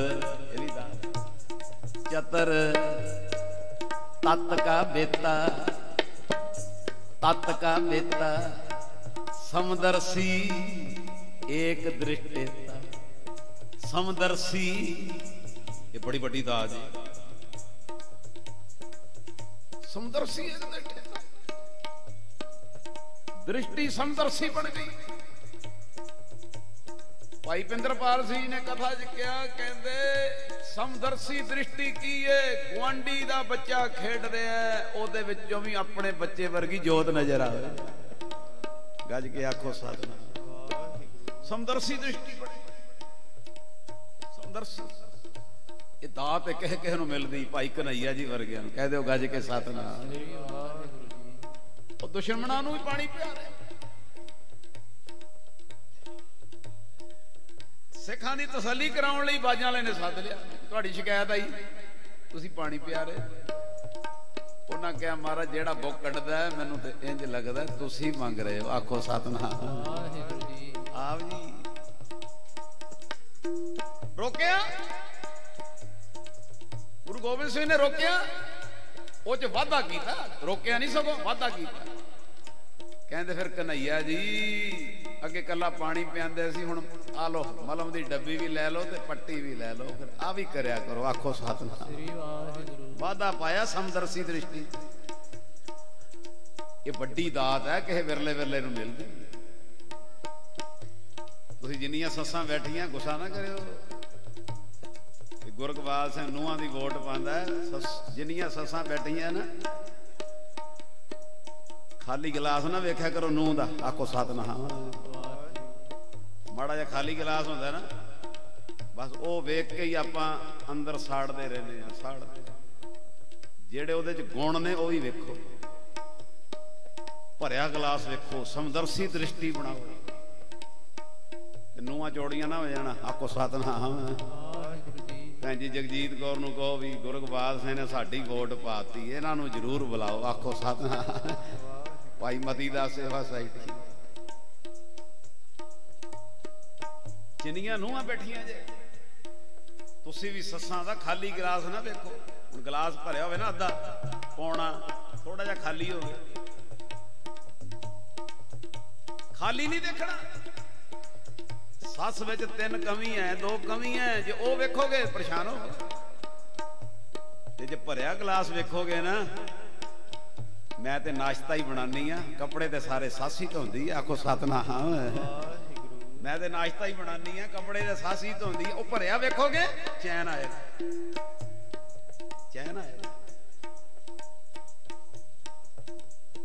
चतर तत् का बेता, तत् का बेता। समदर्शी एक दृष्टेता, समदर्शी ये बड़ी बड़ी दात है। समदर्शी एक दृष्टेता, दृष्टि समदर्शी बन गई। भाई पिंदरपाल सिंह ने कथा च क्या कहते, समदर्शी दृष्टि की है। गुआंढी दा बच्चा खेड रहा है, ओदे विचों भी अपने बच्चे वर्गी जोत नजर आवे। गज के आखो सतनाम। समदर्शी दृष्टि बनी। समदर्शी ये दात किसे नूं मिलदी? भाई कन्हैया जी वर्गियां नूं कह दिओ गज के सतनाम। दुश्मनां नूं भी पानी पिया रहे। सिखां दी तसल्ली कराउण लई बाजां वाले ने सद लिया। तुहाडी शिकायत आई, तुसीं पानी पिया रहे। उन्हां कहा महाराज जेड़ा बुक कढदा है मैनूं ते इंज लगदा तुसीं मंग रहे हो। आखो सतनाम। आप जी रोकिया, गुरु गोबिंद सिंह ने रोकिया, ਉਹ ਚ ਵਾਧਾ ਕੀਤਾ, ਰੋਕਿਆ ਨਹੀਂ ਸਗੋਂ ਵਾਧਾ ਕੀਤਾ। ਕਹਿੰਦੇ ਫਿਰ ਕਨਈਆ ਜੀ ਅੱਗੇ ਕੱਲਾ ਪਾਣੀ ਪਿਆਂਦੇ ਸੀ, ਹੁਣ ਆ ਲੋ ਮਲਮ ਦੀ ਡੱਬੀ ਵੀ ਲੈ ਲਓ ਤੇ ਪੱਟੀ ਵੀ ਲੈ ਲਓ, ਫਿਰ ਆ ਵੀ ਕਰਿਆ ਕਰੋ। ਆਖੋ ਸਤਨਾਮ। ਵਾਧਾ ਪਾਇਆ ਸਮਦਰਸ਼ੀ ਦ੍ਰਿਸ਼ਟੀ। ਇਹ ਵੱਡੀ ਦਾਤ ਹੈ, ਕਿਸੇ ਵਿਰਲੇ ਵਿਰਲੇ ਨੂੰ ਮਿਲਦੀ। ਤੁਸੀਂ ਜਿੰਨੀਆਂ ਸੱਸਾਂ ਬੈਠੀਆਂ ਗੁੱਸਾ ਨਾ ਕਰਿਓ। ਗੁਰਗਵਾਲ ਸਿੰਘ ਨੂੰਹਾਂ ਦੀ ਵੋਟ ਪਾਉਂਦਾ, ਜਿੰਨੀਆਂ ਸੱਸਾਂ ਬੈਠੀਆਂ ਨਾ, ਖਾਲੀ ਗਲਾਸ ਨਾ ਵੇਖਿਆ ਕਰੋ ਨੂੰਹ ਦਾ। ਆਖੋ ਸਤਨਾਮ। ਮਾੜਾ ਜਿਹਾ ਖਾਲੀ ਗਲਾਸ ਹੁੰਦਾ ਨਾ, ਬਸ ਉਹ ਵੇਖ ਕੇ ਹੀ ਆਪਾਂ ਅੰਦਰ ਸਾੜਦੇ ਰਹਿੰਦੇ ਆ, ਸਾੜਦੇ। ਜਿਹੜੇ ਉਹਦੇ ਚ ਗੁਣ ਨੇ ਉਹ ਵੀ ਵੇਖੋ, ਭਰਿਆ ਗਲਾਸ ਵੇਖੋ, ਸਮਦਰਸ਼ੀ ਦ੍ਰਿਸ਼ਟੀ ਬਣਾਓ। ਨੂੰਹਾਂ ਚੋੜੀਆਂ ਨਾ ਹੋ ਜਾਣਾ। ਆਖੋ ਸਤਨਾਮ। ਭੈਣ ਜੀ ਜਗਜੀਤ ਕੌਰ ਨੂੰ ਕਹੋ ਵੀ ਗੁਰਗਵਾਲ ਸਿੰਘ ਨੇ ਸਾਡੀ ਵੋਟ ਪਾਤੀ, ਇਹਨਾਂ ਨੂੰ ਜ਼ਰੂਰ ਬੁਲਾਓ। ਆਖੋ ਸਤਨਾਮ। ਭਾਈ ਮਤੀ ਦਾ ਸੇਵਾ ਸੁਸਾਇਟੀ। ਜਿੰਨੀਆਂ ਨੂੰਹਾਂ ਬੈਠੀਆਂ ਜੇ, ਤੁਸੀਂ ਵੀ ਸੱਸਾਂ ਦਾ ਖਾਲੀ ਗਲਾਸ ਨਾ ਵੇਖੋ। ਹੁਣ ਗਲਾਸ ਭਰਿਆ ਹੋਵੇ ਨਾ ਅੱਧਾ ਪੌਣਾ, ਥੋੜਾ ਜਿਹਾ ਖਾਲੀ ਹੋਵੇ, ਖਾਲੀ ਨਹੀਂ ਦੇਖਣਾ। ਸੱਸ ਵਿੱਚ 3 ਕਮੀਆਂ, 2 ਕਮੀਆਂ, ਜੇ ਉਹ ਵੇਖੋਗੇ ਪਰੇਸ਼ਾਨ ਹੋ। ਤੇ ਜੇ ਭਰਿਆ ਗਲਾਸ ਵੇਖੋਗੇ ਨਾ, ਮੈਂ ਤੇ ਨਾਸ਼ਤਾ ਹੀ ਬਣਾਨੀ ਆ, ਕੱਪੜੇ ਤੇ ਸਾਰੇ ਸੱਸ ਹੀ ਧੋਂਦੀ ਆ। ਆਖੋ ਸਤਨਾਮ। ਮੈਂ ਤੇ ਨਾਸ਼ਤਾ ਹੀ ਬਣਾਨੀ ਆ, ਕੱਪੜੇ ਤੇ ਸੱਸ ਹੀ ਧੋਂਦੀ ਆ। ਉਹ ਭਰਿਆ ਵੇਖੋਗੇ ਚੈਨ ਆਏਗਾ, ਚੈਨ ਆਏਗਾ।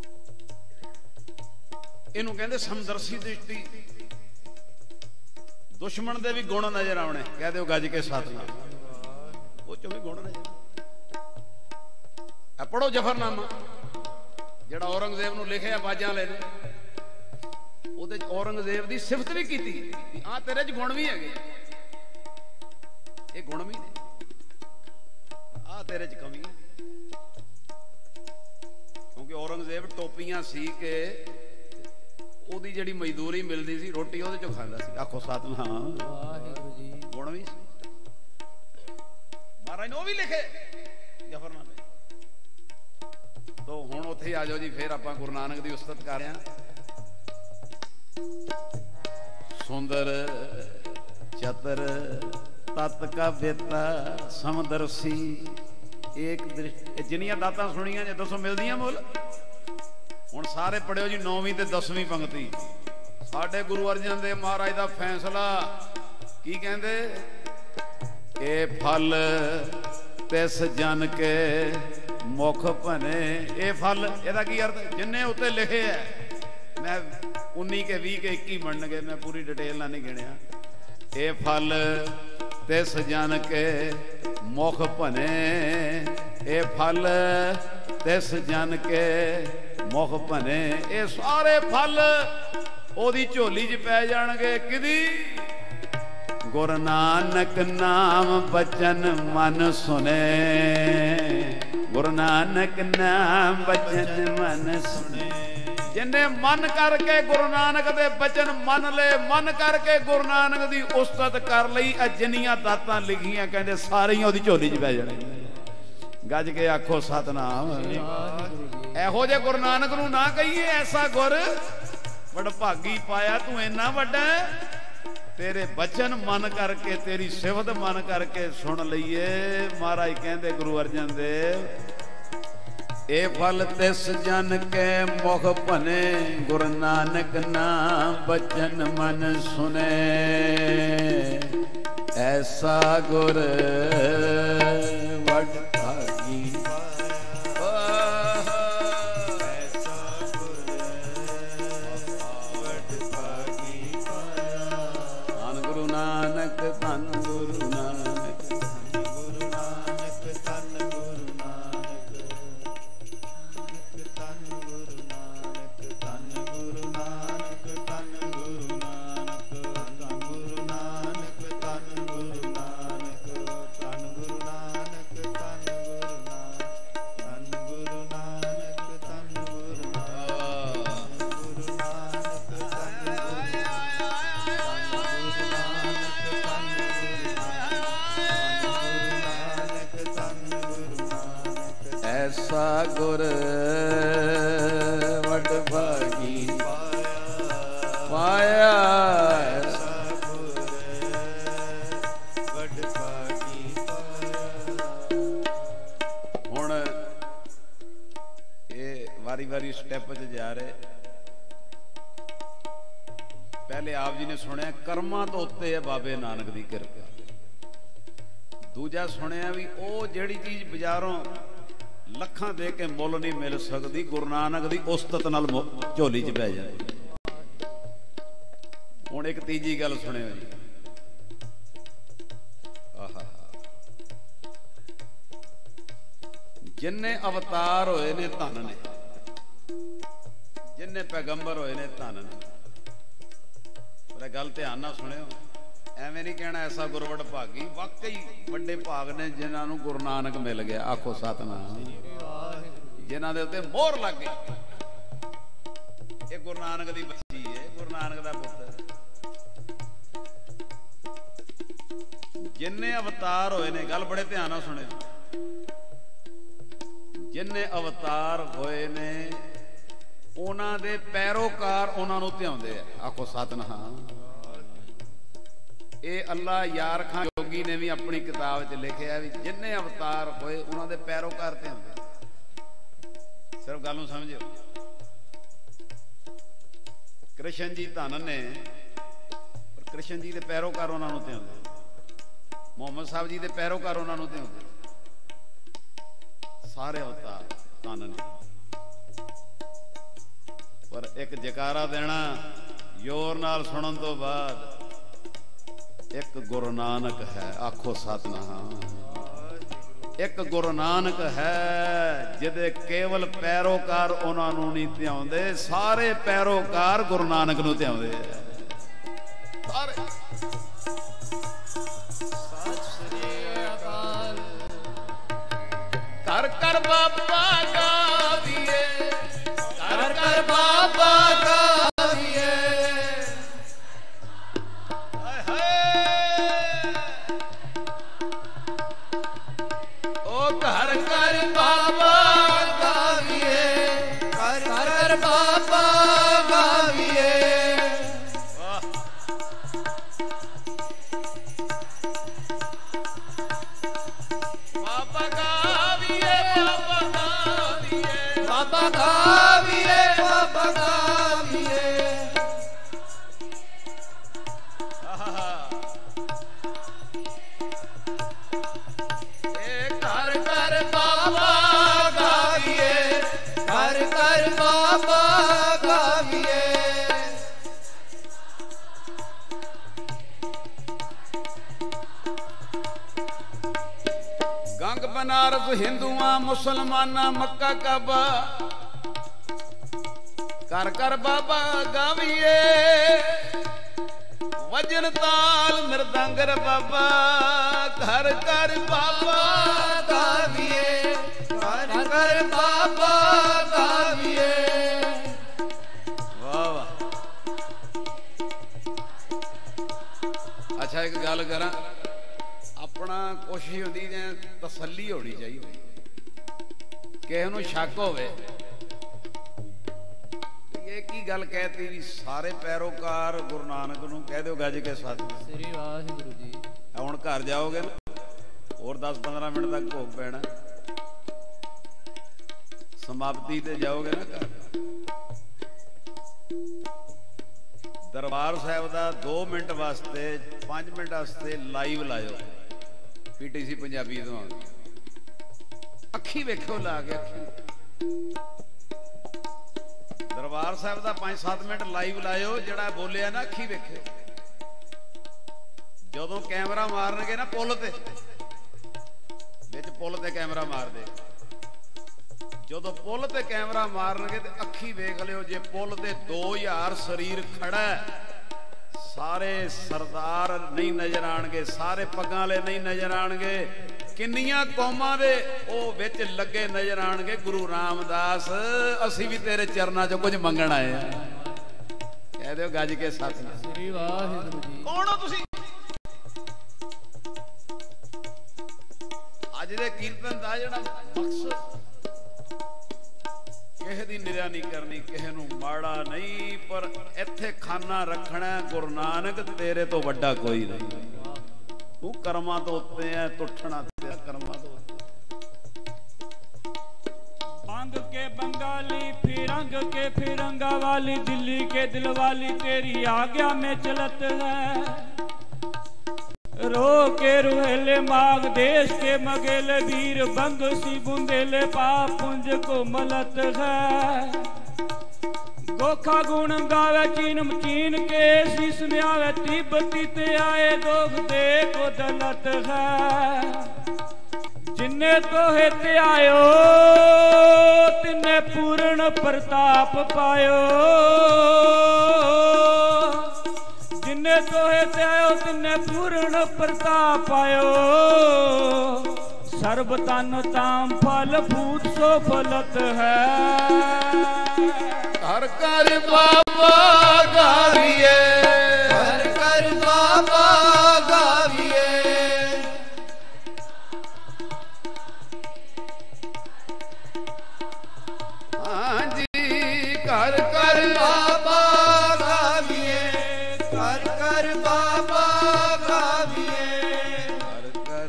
ਇਹਨੂੰ ਕਹਿੰਦੇ ਸਮਦਰਸ਼ੀ ਦ੍ਰਿਸ਼ਟੀ। दुश्मन दे भी गुण नजर आने, कह दो गज के सतनाम, वो चो भी गुण नजर। पढ़ो जफरनामा जिहड़ा औरंगजेब नूं लिखिया बाजां वाले ने, ਉਹਦੇ औरंगजेब ਦੀ सिफत भी की, आ तेरे च गुण भी है, ये गुण भी ने, आ तेरे च कमी है। क्योंकि औरंगजेब टोपियां सी के ਉਹਦੀ ਜਿਹੜੀ ਮਜ਼ਦੂਰੀ ਮਿਲਦੀ ਸੀ ਰੋਟੀ ਉਹਦੇ ਚੋਂ ਖਾਂਦਾ ਸੀ। ਆਖੋ ਸਤਨਾਮ ਵਾਹਿਗੁਰੂ ਜੀ। ਗੁਣ ਵੀ ਸੀ ਮਹਾਰਾਜ ਨੇ, ਉਹ ਵੀ ਲਿਖੇ ਜਫਰਨਾਮੇ। ਤੋ ਹੁਣ ਉੱਥੇ ਆ ਜਾਓ ਜੀ, ਫੇਰ ਆਪਾਂ ਗੁਰੂ ਨਾਨਕ ਦੀ ਉਸਤਤ ਕਰ ਰਹੇ ਹਾਂ। ਸੁੰਦਰ ਚਤਰ ਤਤ ਕਾ ਬੇਤਾ ਸਮਦਰਸੀ ਏਕ ਦ੍ਰਿਸ਼ਟ। ਜਿੰਨੀਆਂ ਦਾਤਾਂ ਸੁਣੀਆਂ ਜੇ ਦੱਸੋ ਮਿਲਦੀਆਂ ਮੁੱਲ? ਹੁਣ ਸਾਰੇ ਪੜਿਓ ਜੀ 9ਵੀਂ ਤੇ 10ਵੀਂ ਪੰਕਤੀ। ਸਾਡੇ ਗੁਰੂ ਅਰਜਨ ਦੇਵ ਮਹਾਰਾਜ ਦਾ ਫੈਸਲਾ ਕੀ ਕਹਿੰਦੇ? ਇਹ ਫਲ ਤਿਸ ਜਨ ਕੇ ਮੁਖ ਭਨੇ। ਇਹ ਫਲ ਇਹਦਾ ਕੀ ਅਰਥ? ਜਿੰਨੇ ਉੱਤੇ ਲਿਖੇ ਹੈ, ਮੈਂ 19 ਕੇ 20 ਕੇ 21 ਬਣਨਗੇ, ਮੈਂ ਪੂਰੀ ਡਿਟੇਲ ਨਾਲ ਨਹੀਂ ਗਿਣਿਆ। ਇਹ ਫਲ ਤਿਸ ਜਨ ਕੇ ਮੁਖ ਭਨੇ, ਇਹ ਫਲ ਤਿਸ ਜਨ ਕੇ ਮੁਖ ਭਨੇ। ਇਹ ਸਾਰੇ ਫਲ ਉਹਦੀ ਝੋਲੀ 'ਚ ਪੈ ਜਾਣਗੇ। ਕਿਹਦੀ? ਗੁਰੂ ਨਾਨਕ ਨਾਮ ਬਚਨ ਮਨ ਸੁਨੇ, ਗੁਰੂ ਨਾਨਕ ਨਾਮ ਬਚਨ ਮਨ ਸੁਨੇ। ਜਿੰਨੇ ਮਨ ਕਰਕੇ ਗੁਰੂ ਨਾਨਕ ਦੇ ਬਚਨ ਮੰਨ ਲਏ, ਮਨ ਕਰਕੇ ਗੁਰੂ ਨਾਨਕ ਦੀ ਉਸਤਤ ਕਰ ਲਈ, ਜਿੰਨੀਆਂ ਦਾਤਾਂ ਲਿਖੀਆਂ ਕਹਿੰਦੇ ਸਾਰੀਆਂ ਉਹਦੀ ਝੋਲੀ 'ਚ ਪੈ ਜਾਣਗੀਆਂ। ਗੱਜ ਕੇ ਆਖੋ ਸਤਨਾਮ। ਇਹੋ ਜਿਹੇ ਗੁਰੂ ਨਾਨਕ ਨੂੰ ਨਾ ਕਹੀਏ ਐਸਾ ਗੁਰ ਵਡਭਾਗੀ ਪਾਇਆ ਤੂੰ, ਇੰਨਾ ਵੱਡਾ। ਤੇਰੇ ਬਚਨ ਮਨ ਕਰਕੇ, ਤੇਰੀ ਸਿਫਤ ਮਨ ਕਰਕੇ ਸੁਣ ਲਈਏ। ਮਹਾਰਾਜ ਕਹਿੰਦੇ ਗੁਰੂ ਅਰਜਨ ਦੇਵ, ਇਹ ਫਲ ਤਿਸ ਜਨ ਕੇ ਮੁਖ ਭਨੇ, ਗੁਰੂ ਨਾਨਕ ਨਾਮ ਬਚਨ ਮਨ ਸੁਨੇ। ਐਸਾ ਗੁਰ ਵਡਭਾਗੀ, ਐਸਾ ਗੁਰ ਵਡਭਾਗੀ ਪਾਇਆ। ਧੰਨ ਗੁਰੂ ਨਾਨਕ, ਧੰਨ ਗੁਰੂ ਨਾਨਕ, ਧੰਨ ਗੁਰੂ ਨਾਨਕ, ਧੰਨ ਗੁਰੂ ਨਾਨਕ, ਧੰਨ ਗੁਰੂ ਨਾਨਕ, ਧੰਨ ਗੁਰੂ ਨਾਨਕ, ਧੰਨ ਗੁਰੂ ਨਾਨਕ, ਧੰਨ ਗੁਰੂ ਨਾਨਕ, ਧੰਨ ਗੁਰੂ ਨਾਨਕ, ਧੰਨ ਗੁਰੂ ਨਾਨਕ, ਧੰਨ ਗੁਰੂ ਨਾਨਕ, ਧੰਨ ਗੁਰੂ ਨਾਨਕ, ਧੰਨ ਗੁਰੂ ਨਾਨਕ। ਐਸਾ ਗੁਰ ਵਡਭਾਗੀ ਪਾਇਆ, ਐਸਾ ਗੁਰ ਵਡਭਾਗੀ ਪਾਇਆ। ਹੁਣ ਇਹ ਵਾਰੀ ਵਾਰੀ ਸਟੈਪ 'ਚ ਜਾ ਰਹੇ। ਪਹਿਲੇ ਆਪ ਜੀ ਨੇ ਸੁਣਿਆ ਕਰਮਾਂ ਤੋਂ ਉੱਤੇ ਹੈ ਬਾਬੇ ਨਾਨਕ ਦੀ ਕਿਰਪਾ। ਦੂਜਾ ਸੁਣਿਆ ਵੀ ਉਹ ਜਿਹੜੀ ਚੀਜ਼ ਬਾਜ਼ਾਰੋਂ ਲੱਖਾਂ ਦੇ ਕੇ ਮੁੱਲ ਨਹੀਂ ਮਿਲ ਸਕਦੀ, ਗੁਰੂ ਨਾਨਕ ਦੀ ਉਸਤਤ ਨਾਲ ਝੋਲੀ 'ਚ ਪੈ ਜਾਂਦੀ। ਹੁਣ ਇੱਕ ਤੀਜੀ ਗੱਲ ਸੁਣਿਓ ਜੀ। ਆਹਾ, ਜਿੰਨੇ ਅਵਤਾਰ ਹੋਏ ਨੇ ਧੰਨ ਨੇ, ਜਿੰਨੇ ਪੈਗੰਬਰ ਹੋਏ ਨੇ ਧੰਨ ਨੇ। ਪਰ ਗੱਲ ਧਿਆਨ ਨਾਲ ਸੁਣਿਓ, ਐਵੇਂ ਨਹੀਂ ਕਹਿਣਾ ਐਸਾ ਗੁਰ ਵਡਭਾਗੀ। ਵਾਕਈ ਵੱਡੇ ਭਾਗ ਨੇ ਜਿਨ੍ਹਾਂ ਨੂੰ ਗੁਰੂ ਨਾਨਕ ਮਿਲ ਗਿਆ। ਆਖੋ ਸਤਨਾਮ। ਜਿਨ੍ਹਾਂ ਦੇ ਉੱਤੇ ਮੋਹਰ ਲੱਗ ਗਈ। ਇਹ ਗੁਰੂ ਨਾਨਕ ਦੀ ਬੱਚੀ ਹੈ, ਗੁਰੂ ਨਾਨਕ ਦਾ ਪੁੱਤਰ। ਜਿੰਨੇ ਅਵਤਾਰ ਹੋਏ ਨੇ, ਗੱਲ ਬੜੇ ਧਿਆਨ ਨਾਲ ਸੁਣਿਓ, ਜਿੰਨੇ ਅਵਤਾਰ ਹੋਏ ਨੇ ਉਹਨਾਂ ਦੇ ਪੈਰੋਕਾਰ ਉਹਨਾਂ ਨੂੰ ਧਿਆਉਂਦੇ ਆ। ਆਖੋ ਸਤਨਾਮ। ਇਹ ਅੱਲਾ ਯਾਰ ਖਾਂ ਜੋਗੀ ਨੇ ਵੀ ਆਪਣੀ ਕਿਤਾਬ 'ਚ ਲਿਖਿਆ ਵੀ ਜਿੰਨੇ ਅਵਤਾਰ ਹੋਏ ਉਹਨਾਂ ਦੇ ਪੈਰੋਕਾਰ ਧਿਆਉਂਦੇ। ਸਿਰਫ ਗੱਲ ਨੂੰ ਸਮਝਿਓ। ਕ੍ਰਿਸ਼ਨ ਜੀ ਧੰਨ ਨੇ, ਪਰ ਕ੍ਰਿਸ਼ਨ ਜੀ ਦੇ ਪੈਰੋਕਾਰ ਉਹਨਾਂ ਨੂੰ ਧਿਆਉਂਦੇ। ਮੁਹੰਮਦ ਸਾਹਿਬ ਜੀ ਦੇ ਪੈਰੋਕਾਰ ਉਹਨਾਂ ਨੂੰ ਧਿਆਉਂਦੇ। ਸਾਰੇ ਅਵਤਾਰ ਧੰਨ ਨੇ। ਪਰ ਇੱਕ ਜਕਾਰਾ ਦੇਣਾ ਜ਼ੋਰ ਨਾਲ ਸੁਣਨ ਤੋਂ ਬਾਅਦ, एक गुरु नानक है, आखो सतनाम। एक गुरु नानक है जिदे केवल पैरोकार उन्होंने नहीं ध्याउंदे, सारे पैरोकार गुरु नानक नूं ध्याउंदे सारे। कर कर बाबा गाविए, कर कर बाबा गाविए, ओ कर कर बाबा गाविए, कर कर बाबा गाविए। बाबा गाविए, बाबा गाविए, बाबा गाविए। कर कर बाबा गाविए, कर कर बाबा गाविए। गंग बनारस हिंदुआ मुसलमाना मक्का काबा, कर कर बाबा गाविए। वजन ताल मृदंगर बाबा, कर कर बाबा गाविए, कर कर बाबा गाविए। वाह वाह। अच्छा एक गल करा, अपना कोशिश होती है तसल्ली होनी चाहिए, किसी नूं शक होवे ये की गल कहती भी सारे पैरोकार गुरु नानक नूं कह दो गज के साथ। श्री वाहिगुरु जी। हुण घर जाओगे ना और 10-15 मिनट तक भोग पैना, समाप्ति ते जाओगे ना घर, दरबार साहब का 2 मिनट वास्ते 5 मिनट वास्ते लाइव लाओ पीटीसी पंजाबी तो अखी वेखो ला के अखी। दरबार साहब का 5-7 मिनट लाइव लाओ, जड़ा बोलिया ना अखी वेखे। जदों कैमरा मारनगे ना पुल ते, विच पुल ते कैमरा मार दे, जदों पुल ते कैमरा मारनगे ते अखी वेख लियो। जे पुल ते 2000 शरीर खड़ा है, सारे सरदार नहीं नजर आएंगे, सारे पग्गां वाले नहीं नजर आएंगे, किन्नियां कौमां दे ओ विच लगे नजर आएंगे। गुरु रामदास असी भी तेरे चरनां चों कुछ मंगण आए हैं, कह दो गज के साथ। श्री वाहिगुरु जी। कौन हो तुसी? अज दे कीर्तन दा जिहड़ा मकसद किसी दी निरा नहीं करनी, किसी नूं माड़ा नहीं, पर इत्थे खाना रखना गुरु नानक तेरे तो वड्डा कोई नहीं। तू कर्मां तो उत्ते है, तुठना तेरा कर्मां तो उत्ते। बांग के बंगाली फिरंग के फिरंगा वाली, दिल्ली के दिल वाली, तेरी आज्ञा में चलत है। रो के रुहेले माग देश के मगेले, वीर बंग सी बुंदेले, पापुंज को मलत है। गोखा गुण गावे चीन चीन के, शीस में आवे तिब्बती ते आए, दोख दे को दलत है। जिन्ने तो हेते आयो तिन्ने पूर्ण प्रताप पायो, जिन्ने तो हेते आयो तिन्ने पूर्ण प्रताप पायो। सर्व तन ताम फल फूट सो फलत है। कर कर बाबा गाविए, कर कर बाबा गाविए। हाँ जी कर कर बाबा गाविए, कर कर बाबा गाविए, कर कर।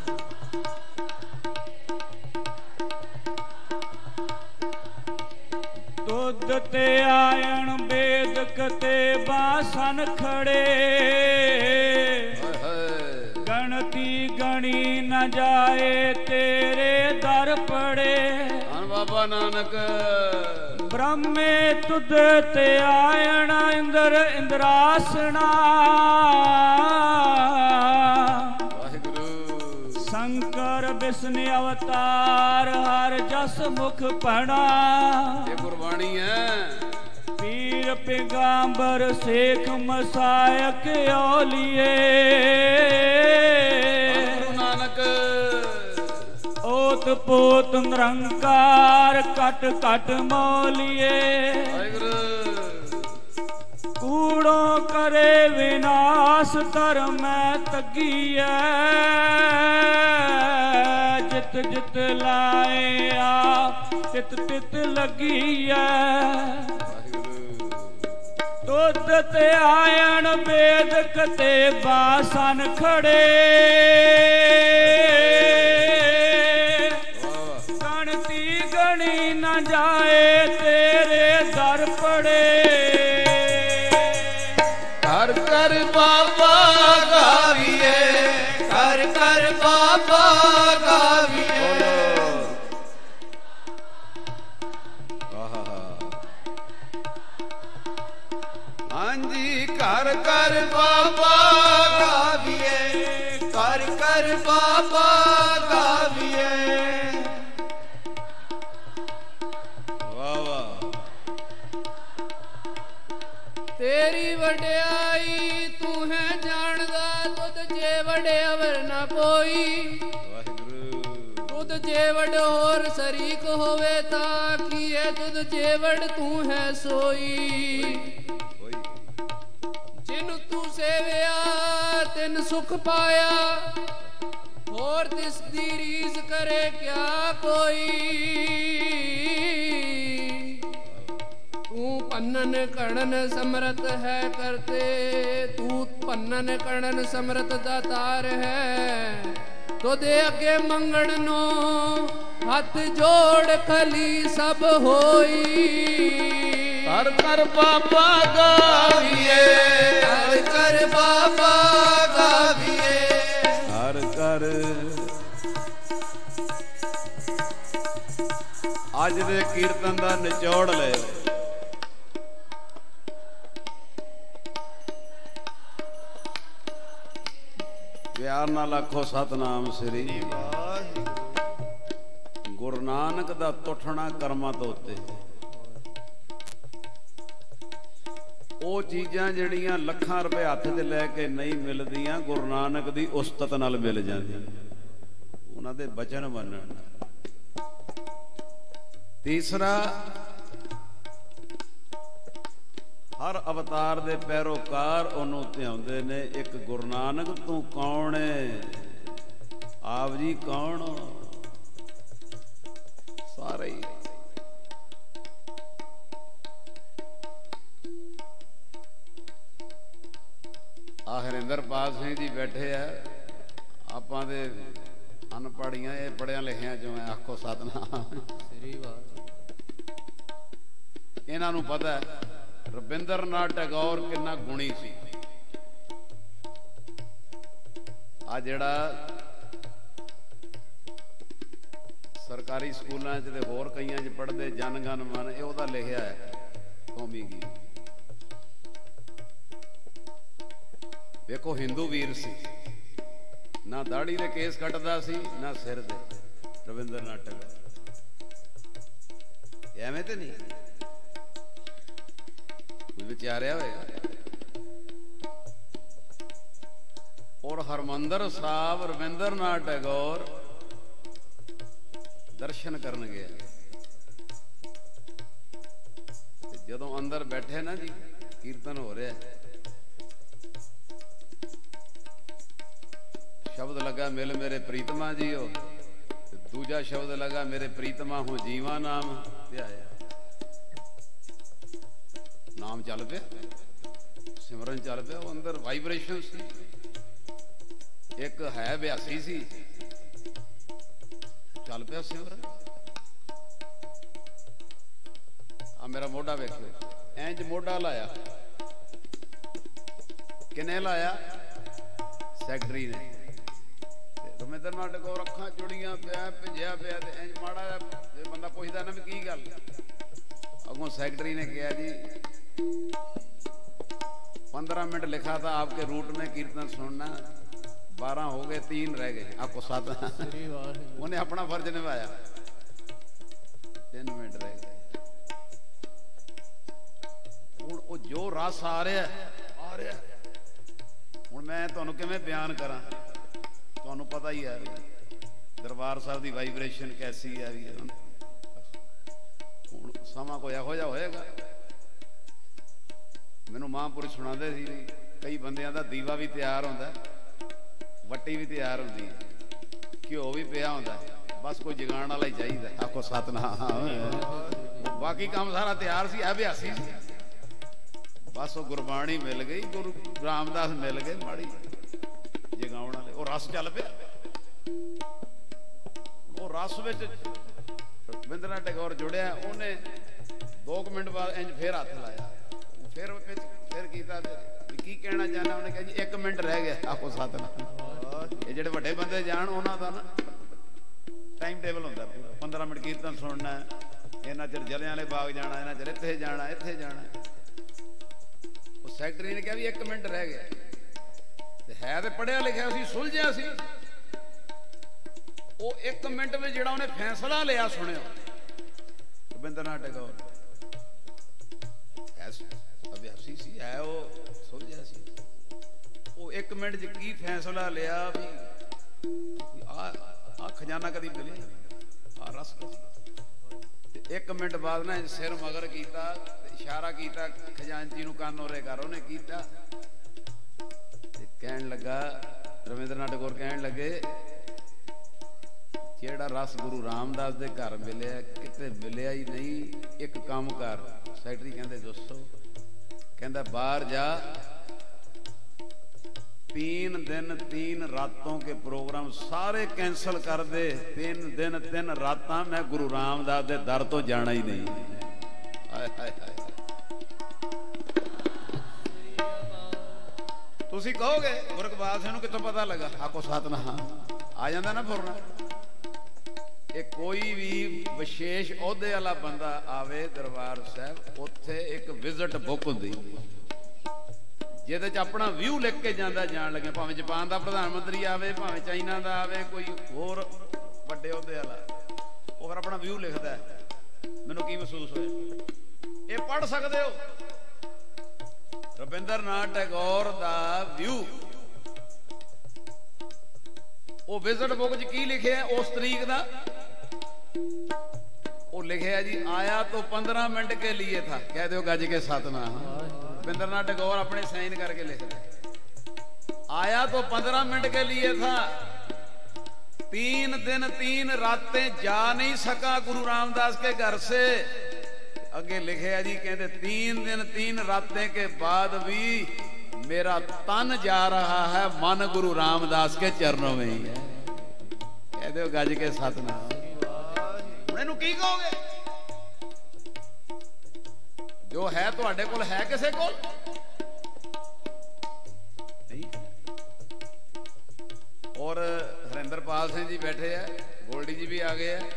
दुध ते आयण वेद कते बासन खड़े, गणती गणी न जाए तेरे दर पड़े। बाबा नानक ब्रह्मे तुद ते आयण इंद्र इंद्रासना, शंकर विष्णु अवतार हर जस मुख पढ़ा। ये गुरबाणी है। पीर पैगंबर शेख मसायक औलिए गुरु नानक ओत पोत निरंकार कट कट मौलिए। कूड़ो करे विनाश धर्म तगिया जित जित लाए आ तित तित लगिया। दुध ते आयन वेदक ते बासन खड़े गणती गणी न जाए तेरे दर पड़े। कर कर बाबा गाविए कर कर बाबा गाविए। हाँ जी कर कर बाबा गाविए कर कर बाबा गाविए। वाह वाह। तेरी वड्याई तू है जानदा तुद जे वडे अवर ना कोई। तुद जे वड होर शरीक होवे ताकिए तुद जे वड तू है सोई। जिन तू सेविया तिन सुख पाया और तिस दी रीस करे क्या कोई। तू पन्नन कणन समरथ है करते तू पन्नन कणन समरथ दातार है। तो दे अगे मंगण नो हाथ जोड़ खली सब होई। कर कर बाबा गाविए कर कर बाबा गाविए कर कर। अज दे कीर्तन दा निचोड़ ले। प्यार नाल आखो सतनाम श्री गुरु नानक दा तुठना कर्मां तो उत्ते। ਉਹ ਚੀਜ਼ਾਂ ਜਿਹੜੀਆਂ ਲੱਖਾਂ ਰੁਪਏ ਹੱਥ 'ਚ ਲੈ ਕੇ ਨਹੀਂ ਮਿਲਦੀਆਂ ਗੁਰੂ ਨਾਨਕ ਦੀ ਉਸਤਤ ਨਾਲ ਮਿਲ ਜਾਂਦੀਆਂ ਉਹਨਾਂ ਦੇ ਬਚਨ ਮੰਨਣ। ਤੀਸਰਾ ਹਰ ਅਵਤਾਰ ਦੇ ਪੈਰੋਕਾਰ ਉਹਨੂੰ ਧਿਆਉਂਦੇ ਨੇ ਇੱਕ ਗੁਰੂ ਨਾਨਕ ਤੂੰ ਕੌਣ ਹੈ ਆਪ ਜੀ ਕੌਣ ਸਾਰੇ ਹੀ। हरिंदरपाल सिंह जी बैठे है आपां दे अनपढ़ियां ये पढ़िया लिखिया जो है आखो सतनाम। इन्हां नूं पता है रविंद्रनाथ टैगोर कितना गुणी सी। आ जिहड़ा सरकारी स्कूलों च ते होर कईयां च पढ़दे जन गण मन ये उहदा लिखिया है कौमी गीत। देखो हिंदू वीर सी ना दाढ़ी दे केस कटदा सी ना सिर दे रविंद्रनाथ टैगोर एवें ते नहीं कोई विचारिया होएगा। और हरमंदर साहब रविंद्रनाथ टैगोर दर्शन करन गया जदों अंदर बैठे ना जी कीर्तन हो रहा है शब्द लगा मिल मेरे प्रीतमा जी हो दूजा शब्द लगा मेरे प्रीतमा हो जीवा नाम नाम चल पे सिमरन चल पे वो अंदर वाइब्रेशन सी एक है 82 सी चल पे सिमरन। आ मेरा मोढ़ा वेखो इंज मोढ़ा लाया किने लाया सैकटरी ने रविंद्रनाथ टैगोर अखां जुड़ियां पिया भिजिया पिया ते इंज माड़ा बंदा पुछदा ना भी की गल अगों सैकटरी ने कहा जी 15 मिनट लिखा था आपके रूट में कीर्तन सुनना 12 हो गए, 3 रह गए, आपको 7। उन्हें अपना फर्ज निभाया, 3 मिनट रह गए। हुण वो जो रस आ रहा हुण मैं तुहानूं किवें बयान करा, तुहानूं पता ही है दरबार साहब की वाइब्रेशन कैसी है। हुण समा कोई इहो जिहा होएगा, मैनूं महापुरुष सुणांदे सी कई बंदियां दा दीवा भी तैयार होंदा, वट्टी भी तैयार होंदी, घिओ भी पिया होंदा, बस कोई जगाण वाला ही चाहिए। आखो सतनाम। बाकी काम सारा तैयार सी, अभ्यासी सी, बस वो गुरबाणी मिल गई, गुरु रामदास मिल गए, माड़ी जगाउण वाले, वो रस चल पिया। वो रस विच रविंद्रनाथ टैगोर जुड़िया, उन्हें 2 मिनट बाद इंज फिर हथ लाया, फिर कीता की कहना चाहना, उन्हें कहा जी 1 मिनट रह गया। आखो सतनाम। ये जिहड़े वड्डे बंदे जाण, उन्हां दा ना टाइम टेबल हुंदा, 15 मिनट कीर्तन सुनना, इन्ना चिर जलियांवाले बाग जाना, इन्ना चिर इत्थे जाना, इत्थे जाना। सैकटरी ने कहा भी 1 मिनट रह गया, है तो पढ़िया लिखिया सी, सुलझिया सी। वो 1 मिनट में जिहड़ा उन्हें फैसला लिया, सुनियो रविंद्रनाथ टैगोर अभ्यासी सी, है वो सुलझिया सी। वो 1 मिनट च की फैसला लिया भी आ खजाना कदी मिले, आ रस। 1 मिनट बाद ना सिर मगर किया, इशारा किया खजानची नूं, कान ओरे कर। उन्हें किया, कहन लगा रविंद्रनाथ टैगोर कहन लगे जेड़ा रस गुरु रामदास दे घर मिले किते मिलिया ही नहीं, एक काम कर। सैकटरी कहंदे दोस्तों, कहंदा बाहर जा, 3 दिन 3 रातों के प्रोग्राम सारे कैंसल कर दे, 3 दिन 3 रातां मैं गुरु रामदास दे दर तो जाना ही नहीं। हाय हाय हाय। तुसी कहोगे गुरकबाल सिंह नूं कित्थों पता लगा? आखो सतनाम। आ जांदा ना फुरना। ये कोई भी विशेष ओहदे वाला बंदा आवे दरबार साहब, उत्थे एक विजिट बुक हुंदी, जिहदे च अपना व्यू लिख के जांदा, जान लगे भावें जापान का प्रधानमंत्री आवे, भावें चाइना का आवे, कोई होर वड्डे ओहदे वाला, वो फिर अपना व्यू लिखदा है। मैनूं की महसूस होया, ये पढ़ सकते हो रविंद्रनाथ टैगोर दा व्यू। वो विजिट बुक च की लिखे उस तरीक का, वो लिखे जी आया तो 15 मिनट के लिए था, कह दो गज के सतनाम। रविंद्रनाथ टैगोर अपने साइन करके लिख दे, आया तो 15 मिनट के लिए था, 3 दिन 3 रातें जा नहीं सका गुरु रामदास के घर से। अगे लिखे जी कहते 3 दिन 3 रातें के बाद भी मेरा तन जा रहा है, मन गुरु रामदास के चरणों में ही है। कह दो गज के सतनाम। मैनू की कहोगे? जो है तुहाडे कोल है, किसे कोल नहीं। और हरिंदरपाल सिंह जी बैठे हैं, गोल्डी जी भी आ गए हैं।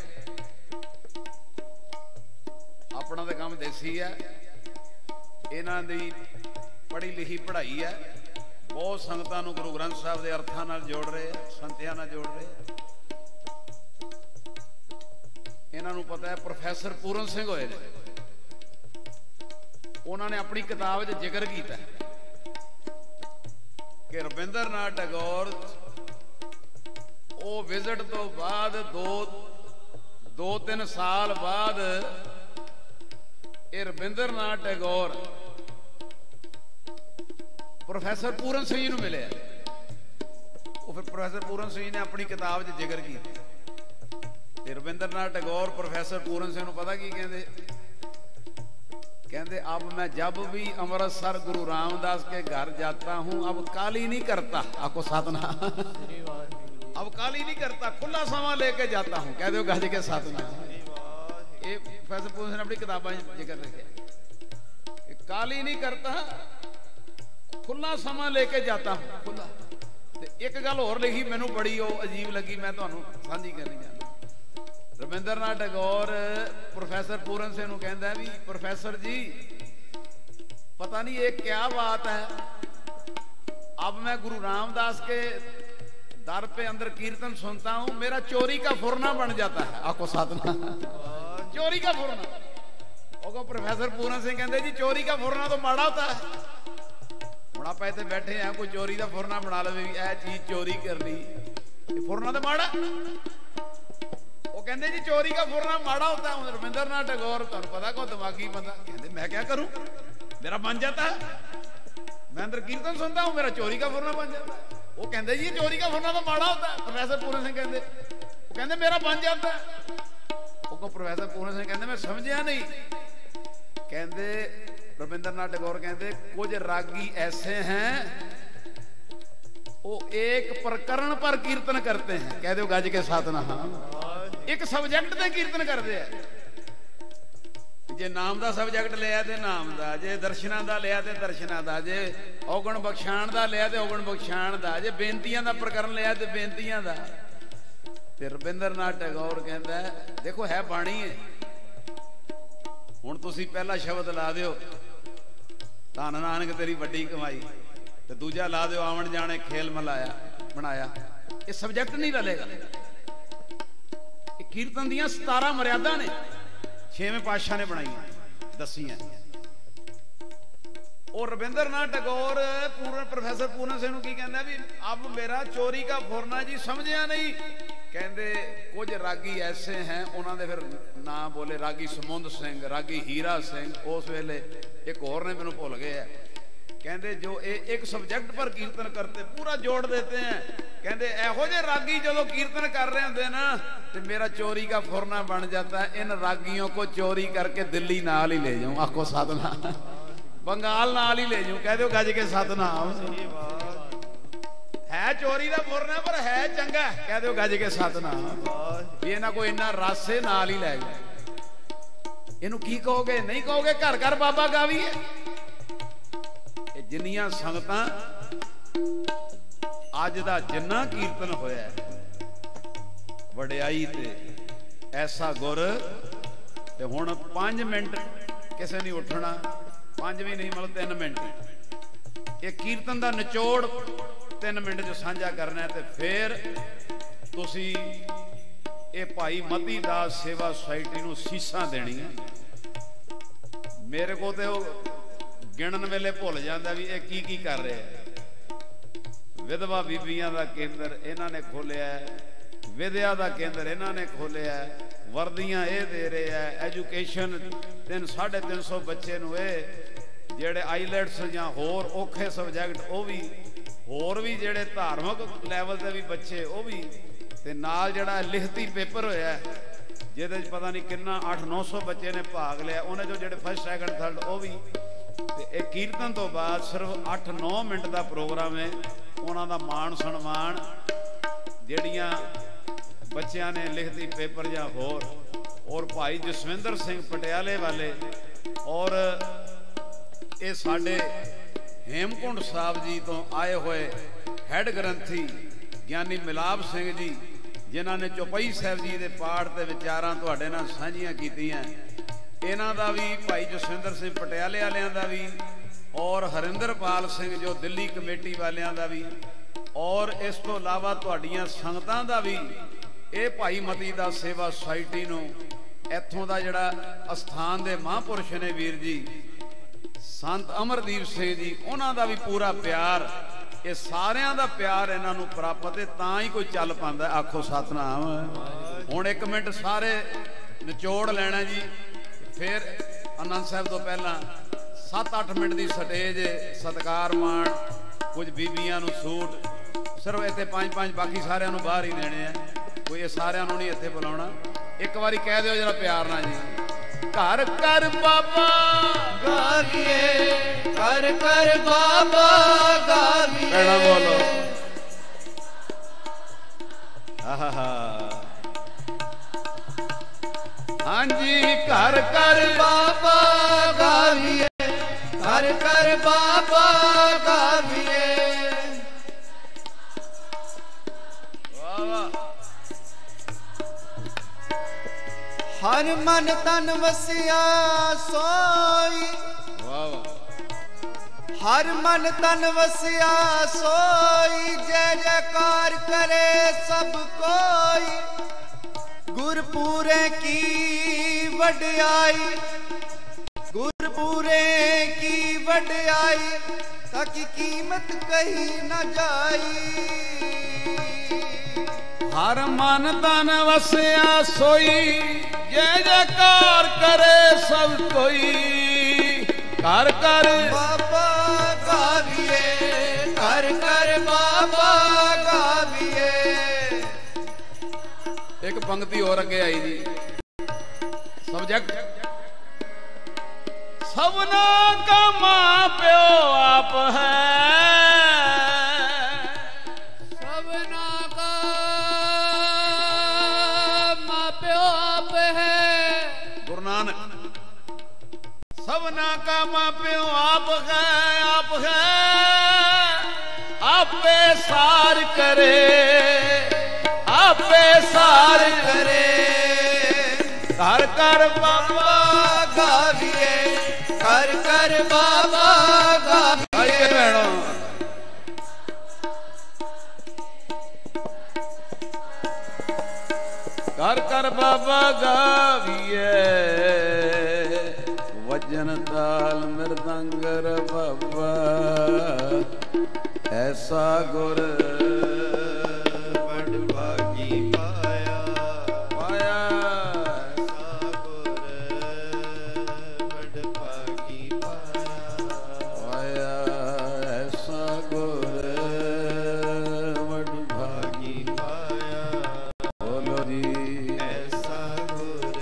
अपना तो काम देसी है, इन्हां दी पढ़ी लिखी पढ़ाई है, बहुत संगतां नूं गुरु ग्रंथ साहब के अर्थां नाल जोड़ रहे हैं, संतियां नाल जोड़ रहे हैं। इन्हां नूं पता है प्रोफैसर पूरन सिंह होए ने, उन्होंने अपनी किताब च जिक्र किया कि रविंद्रनाथ टैगोर वो विजिट तो बाद 2-3 साल बाद ये रविंद्रनाथ टैगोर प्रोफैसर पूरन सिंह जी मिले। वो फिर प्रोफैसर पूरन सिंह ने अपनी किताब च जिक्र किया। रविंद्रनाथ टैगोर प्रोफैसर पूरन सिंह पता की कहते, कहते अब मैं जब भी अमृतसर गुरु रामदास के घर जाता हूं अब काली नहीं करता। आपको सतनाम। अब काली नहीं करता, खुला समा लेके जाता हूं। कह दो गज के सतनाम। ये प्रोफैसर पूरन सिंह अपनी किताबों में जिक्र रखे, काली नहीं करता, खुला समा लेके जाता हूं, खुला। एक गल होर लिखी मैनू बड़ी अजीब लगी, मैं तुहानू साझी करनी चाहता। रविंद्रनाथ टैगोर प्रोफैसर पूरन सिंह कहता है भी प्रोफैसर जी पता नहीं ये क्या बात है, अब मैं गुरु रामदास के दर पे अंदर कीर्तन सुनता हूँ, मेरा चोरी का फुरना बन जाता है। आपको साधना चोरी का फुरना। और प्रोफेसर पूरन सिंह कहते जी चोरी का फुरना तो माड़ा होता है। हुण आपां इत्थे बैठे हैं, कोई चोरी का फुरना बना लवे भी यह चीज चोरी करनी, फुरना तो माड़ा। वो कहते जी चोरी का फुरना माड़ा होता है। रविंद्रनाथ टैगोर, तुहानू पता को दिमागी बंदा, कहते मैं क्या करूं, मेरा बन जाता है। मैं अंदर कीर्तन सुनता हूं, मेरा चोरी का फुरना बन जाता है। वो कहते जी चोरी का फुरना तो माड़ा होता है। प्रोफेसर पूरन सिंह कहते, वो कहते मेरा बन जाता है। वो प्रोफेसर पूरन सिंह कहते मैं समझिया नहीं। कहते रविंद्रनाथ टैगोर कहते कुछ रागी ऐसे हैं वो एक प्रकरण पर कीर्तन करते हैं। कह दो गज के साथ ना, हाँ, एक सब्जेक्ट ते कीर्तन करते हैं। जे नाम का सब्जेक्ट लिया तो नाम का, जे दर्शना का लिया तो दर्शना का, जे औगण बख्शाण का लिया तो औगण बख्शाण का, जे बेनतियां का प्रकरण लिया तो बेनतियां का। रविंद्रनाथ टैगोर कहता है देखो है बाणी है, हुण तुसी पहला शब्द ला दिओ धन नानक तेरी वड्डी कमाई, ते दूजा ला दिओ आवन जाने खेल मलाया बनाया। ये सब्जेक्ट नहीं रलेगा। कीर्तन दियां 17 मर्यादा ने 6वें पातशाह ने बनाई दसियां। और रविंद्रनाथ टैगोर प्रोफेसर पूरन सिंह की कहना भी अब मेरा चोरी का फुरना जी समझिया नहीं। कहते कुछ रागी ऐसे हैं, उन्होंने फिर नाम बोले, रागी समुंद सिंह, रागी हीरा सिंह, उस वेले एक और ने मैनू भुल गए। कहते जो एक सब्जेक्ट पर कीर्तन करते पूरा जोड़ देते हैं। कहते एहो जे रागी जो कीर्तन कर रहे होंगे ना तो मेरा चोरी का फुरना बन जाता है। इन रागियों को चोरी करके दिल्ली नाल ही ले जाऊं। आखो सतनाम, बंगाल नाल ही ले जाऊं। कह दो गज के सतनाम। है चोरी का फुरना पर है चंगा। कह दो गज के सतनाम। ये ना कोई इन्ना रासे नाल ही लै गया। इनू की कहोगे, नहीं कहोगे घर घर बाबा गावी है। जिन्नियां संगतां अज दा जिन्ना कीर्तन होया वडियाई ते ऐसा गुर ते हुण 5 मिनट किसे नहीं उठना, 5 भी नहीं मतलब 3 मिनट। ये कीर्तन दा निचोड़ 3 मिनट जो साझा करना है। ते फिर तुसी ये भाई मती दास सेवा सोसाइटी नूं सीसां देणियां। मेरे को ते गिणन वेले भुल जाता भी ये की कर रहे हैं। विधवा बीबियां का केंद्र इन्हां ने खोलिया है, विद्या का केंद्र इन्हां ने खोलिया है, वर्दियां ये दे रहे हैं, एजुकेशन 350 बच्चे नूं जेड़े आईलैट्स या होर औखे सब्जैक्ट वो भी, होर भी जेड़े धार्मिक लैवल के भी बच्चे वो भी, ते नाल जेड़ा लिखती पेपर होया जिहदे च पता नहीं कितना 800-900 बच्चे ने भाग लिया। उन्हें जो जेड़े फर्स्ट सैकंड थर्ड वो भी। ते कीर्तन तो बाद सिर्फ 8-9 मिनट का प्रोग्राम है। उन्होंने मान सन्मान जड़ियाँ बच्चों ने लिखती पेपर या होर, और भाई जसविंदर सिंह पटियाले वाले, और ये साडे हेमकुंड साहब जी तो आए हुए हैड ग्रंथी ज्ञानी मिलाप सिंह जी, जिन्हों ने चौपाई साहब जी के पाठ के विचारां तुहाडे नाल साझियां कीतियां। इन्हां दा भी भाई जसविंदर सिंह पटियाले वालियां दा भी, और हरिंदरपाल सिंह जो दिल्ली कमेटी वालियां दा भी, और इस तो इलावा तुहाडीआं संगतां दा भी। ये भाई मती दास सेवा सोसाइटी नूं इत्थों दा जिहड़ा अस्थान दे महापुरुष ने वीर जी संत अमरदीप सिंह जी, उन्हां दा भी पूरा प्यार। ये सारियां दा प्यार इन्हां नूं प्राप्त है, तां ही कोई चल पांदा। आखो सतनाम। हुण 1 मिनट सारे निचोड़ लेना जी। फिर आनंद साहब तो पहला 7-8 मिनट की स्टेज सत्कार मान, कुछ बीबियां नूं सूट, सिर्फ इत्थे 5-5 बाकी सारियां नूं बाहर ही देने हैं। कोई सारियां नूं नहीं इत्थे बुलाउणा। एक बारी कह दिओ जरा प्यार नाल जी, घर घर बाबा गावीए, घर घर बाबा गावीए। कहना बोलो हाँ जी। घर घर बाबा गावीए, घर घर बाबा गावीए। हर मन तन वसिया सोई, हर मन तन वसिया सोई, जय जयकार करे सब कोई। गुरपुरे की वड्याई, गुरपुरे की वड्याई, ताकि कीमत कही न जाई। हर मन तन वसिया सोई, जय जयकार करे सब कोई। कर कर बाबा गाविए, कर कर बाबा गाविए। एक पंक्ति और अगे आई जी, सब्जेक्ट सबना का मां प्यो आप है, सबना का मां प्यो आप है। गुरु नानक सबना का मां प्यो आप है, आप है आपे सार करे, आपे सार करे। कर कर बाबा गाविए, कर कर बाबा गाविए। कर कर बाबा गाविए, वजन ताल मृदंगर बाबा। ऐसा गुर बड़ भागी पाया, पाया, ऐसा गुर बड़ भागी पाया, पाया। ऐसा गुर बड़ भागी पाया। बोलो जी। ऐसा गुर